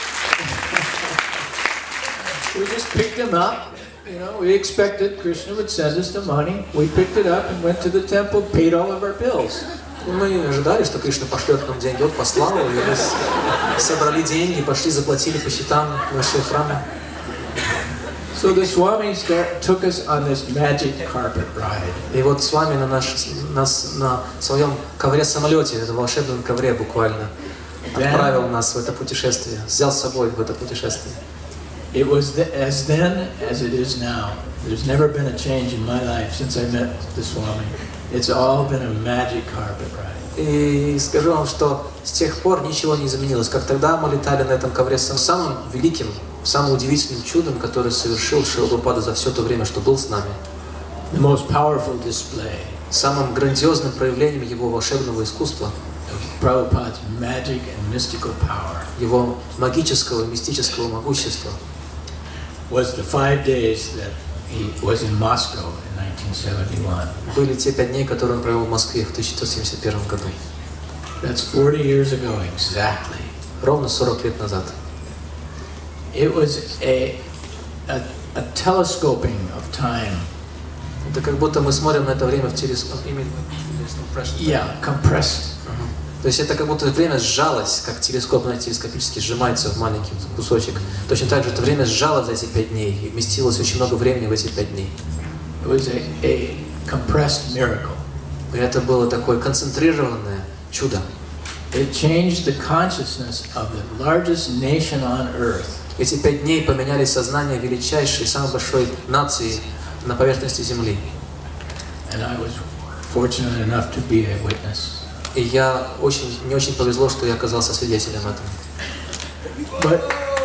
we just picked them up. You know, we expected Krishna would send us the money. We picked it up and went to the temple, paid all of our bills. Мы ожидали, что Кришна пошлет нам деньги. Он послал, и мы собрали деньги, пошли, заплатили по счетам в наши храмы. So the Swami start, took us on this magic carpet ride. И вот с вами на, наш, нас, на своем ковре-самолете, это волшебном ковре буквально, отправил нас в это путешествие, взял с собой в это путешествие. It was the, as then as it is now. There's never been a change in my life since I met the Swami. It's all been a magic carpet ride. И скажу вам, что с тех пор ничего не изменилось. Как тогда мы летали на этом ковре, самым великим, самым удивительным чудом, который совершил Шрила Прабхупада за все то время, что был с нами. The most powerful display. Самым грандиозным проявлением его волшебного искусства, Prabhupada's magic and mystical power, его магического и мистического могущества, was the five days that he was in Moscow in nineteen seventy-one. Были те пять дней, которые он провел в Москве в тысяча девятьсот семьдесят первом году. That's forty years ago exactly. Ровно сорок лет назад. It was a, a, a telescoping of time. Это как будто мы смотрим на это время в телескоп. Yeah, compressed. То есть это как будто время сжалось, как телескоп, знаете, телескопически сжимается в маленький кусочек. Точно так же это время сжалось за эти пять дней, и вместилось очень много времени в эти пять дней. It was a, a compressed miracle. И это было такое концентрированное чудо. It changed the consciousness of the largest nation on earth. Эти пять дней поменяли сознание величайшей, самой большой нации на поверхности Земли. And I was fortunate enough to be a witness. И я очень, мне очень повезло, что я оказался свидетелем этого. But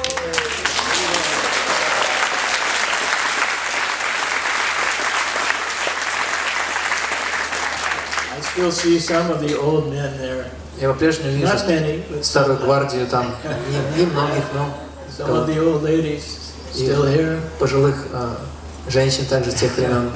I still see some of the old men there. Я по-прежнему вижу Not many, but старую гвардию там, не, не многих, но some of the old ladies still here. Пожилых э, женщин также тех времен.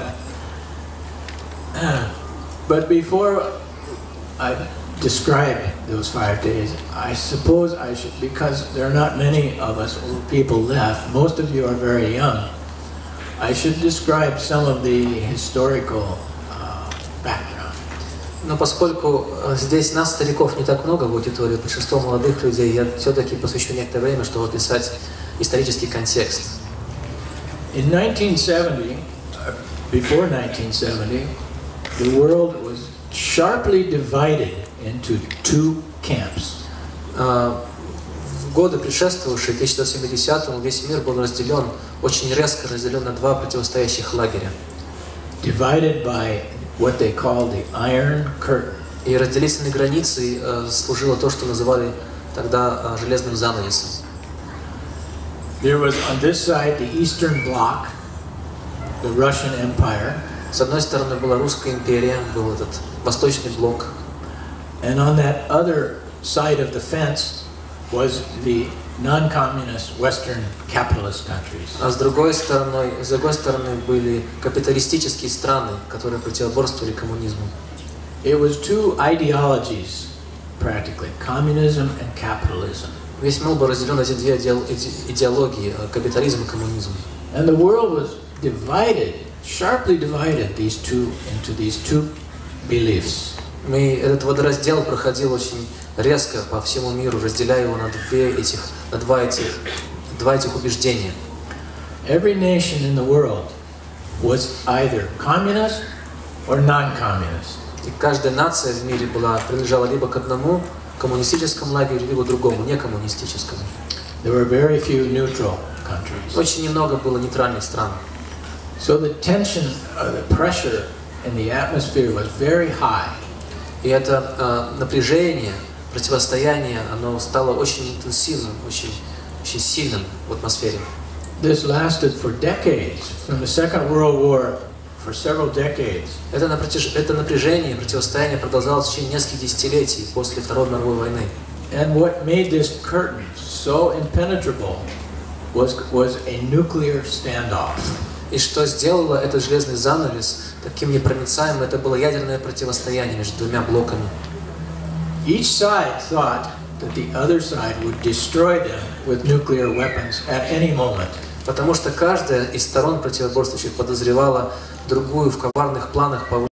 But before I describe those five days, I suppose I should, because there are not many of us old people left, most of you are very young, I should describe some of the historical uh, background. Но поскольку здесь нас, стариков, не так много в аудитории, большинство молодых людей, я все-таки посвящу некоторое время, чтобы описать исторический контекст. In nineteen seventy, uh, before nineteen seventy, the world was sharply divided into two camps. В годы, предшествовавшие тысяча девятьсот семидесятому, весь мир был разделен, очень резко разделен на два противостоящих лагеря. Divided by what they called the Iron Curtain. И разделительной границей служило то, что называли тогда железным занавесом. There was on this side the Eastern Bloc, the Russian Empire. С одной стороны была Русская империя, был этот Восточный блок. And on that other side of the fence was the non-communist Western capitalist countries. А с другой стороны, с другой стороны были капиталистические страны, которые противоборствовали коммунизму. It was two ideologies, practically, communism and capitalism. Весь мир был разделен на эти две идеологии, капитализм и коммунизм. And the world was divided, sharply divided these two into these two beliefs. И этот водораздел проходил очень резко по всему миру, разделяя его на две этих, на два этих, два этих убеждения. Every nation in the world was either communist or non-communist. И каждая нация в мире была принадлежала либо к одному коммунистическому лагерю, либо другому, некоммунистическому. There were very few neutral countries. Очень немного было нейтральных стран. So the tension, uh, the pressure in the atmosphere was very high. И это э, напряжение, противостояние, оно стало очень интенсивным, очень, очень сильным в атмосфере. This lasted for decades, from the Second World War, for several decades. Это, напряж... это напряжение, противостояние продолжалось в течение нескольких десятилетий после Второй мировой войны. And what made this curtain so impenetrable was, was a nuclear standoff. И что сделало этот железный занавес таким непроницаемым, это было ядерное противостояние между двумя блоками. Each side thought that the other side would destroy them with nuclear weapons at any moment. Потому что каждая из сторон противоборствующих подозревала другую в коварных планах по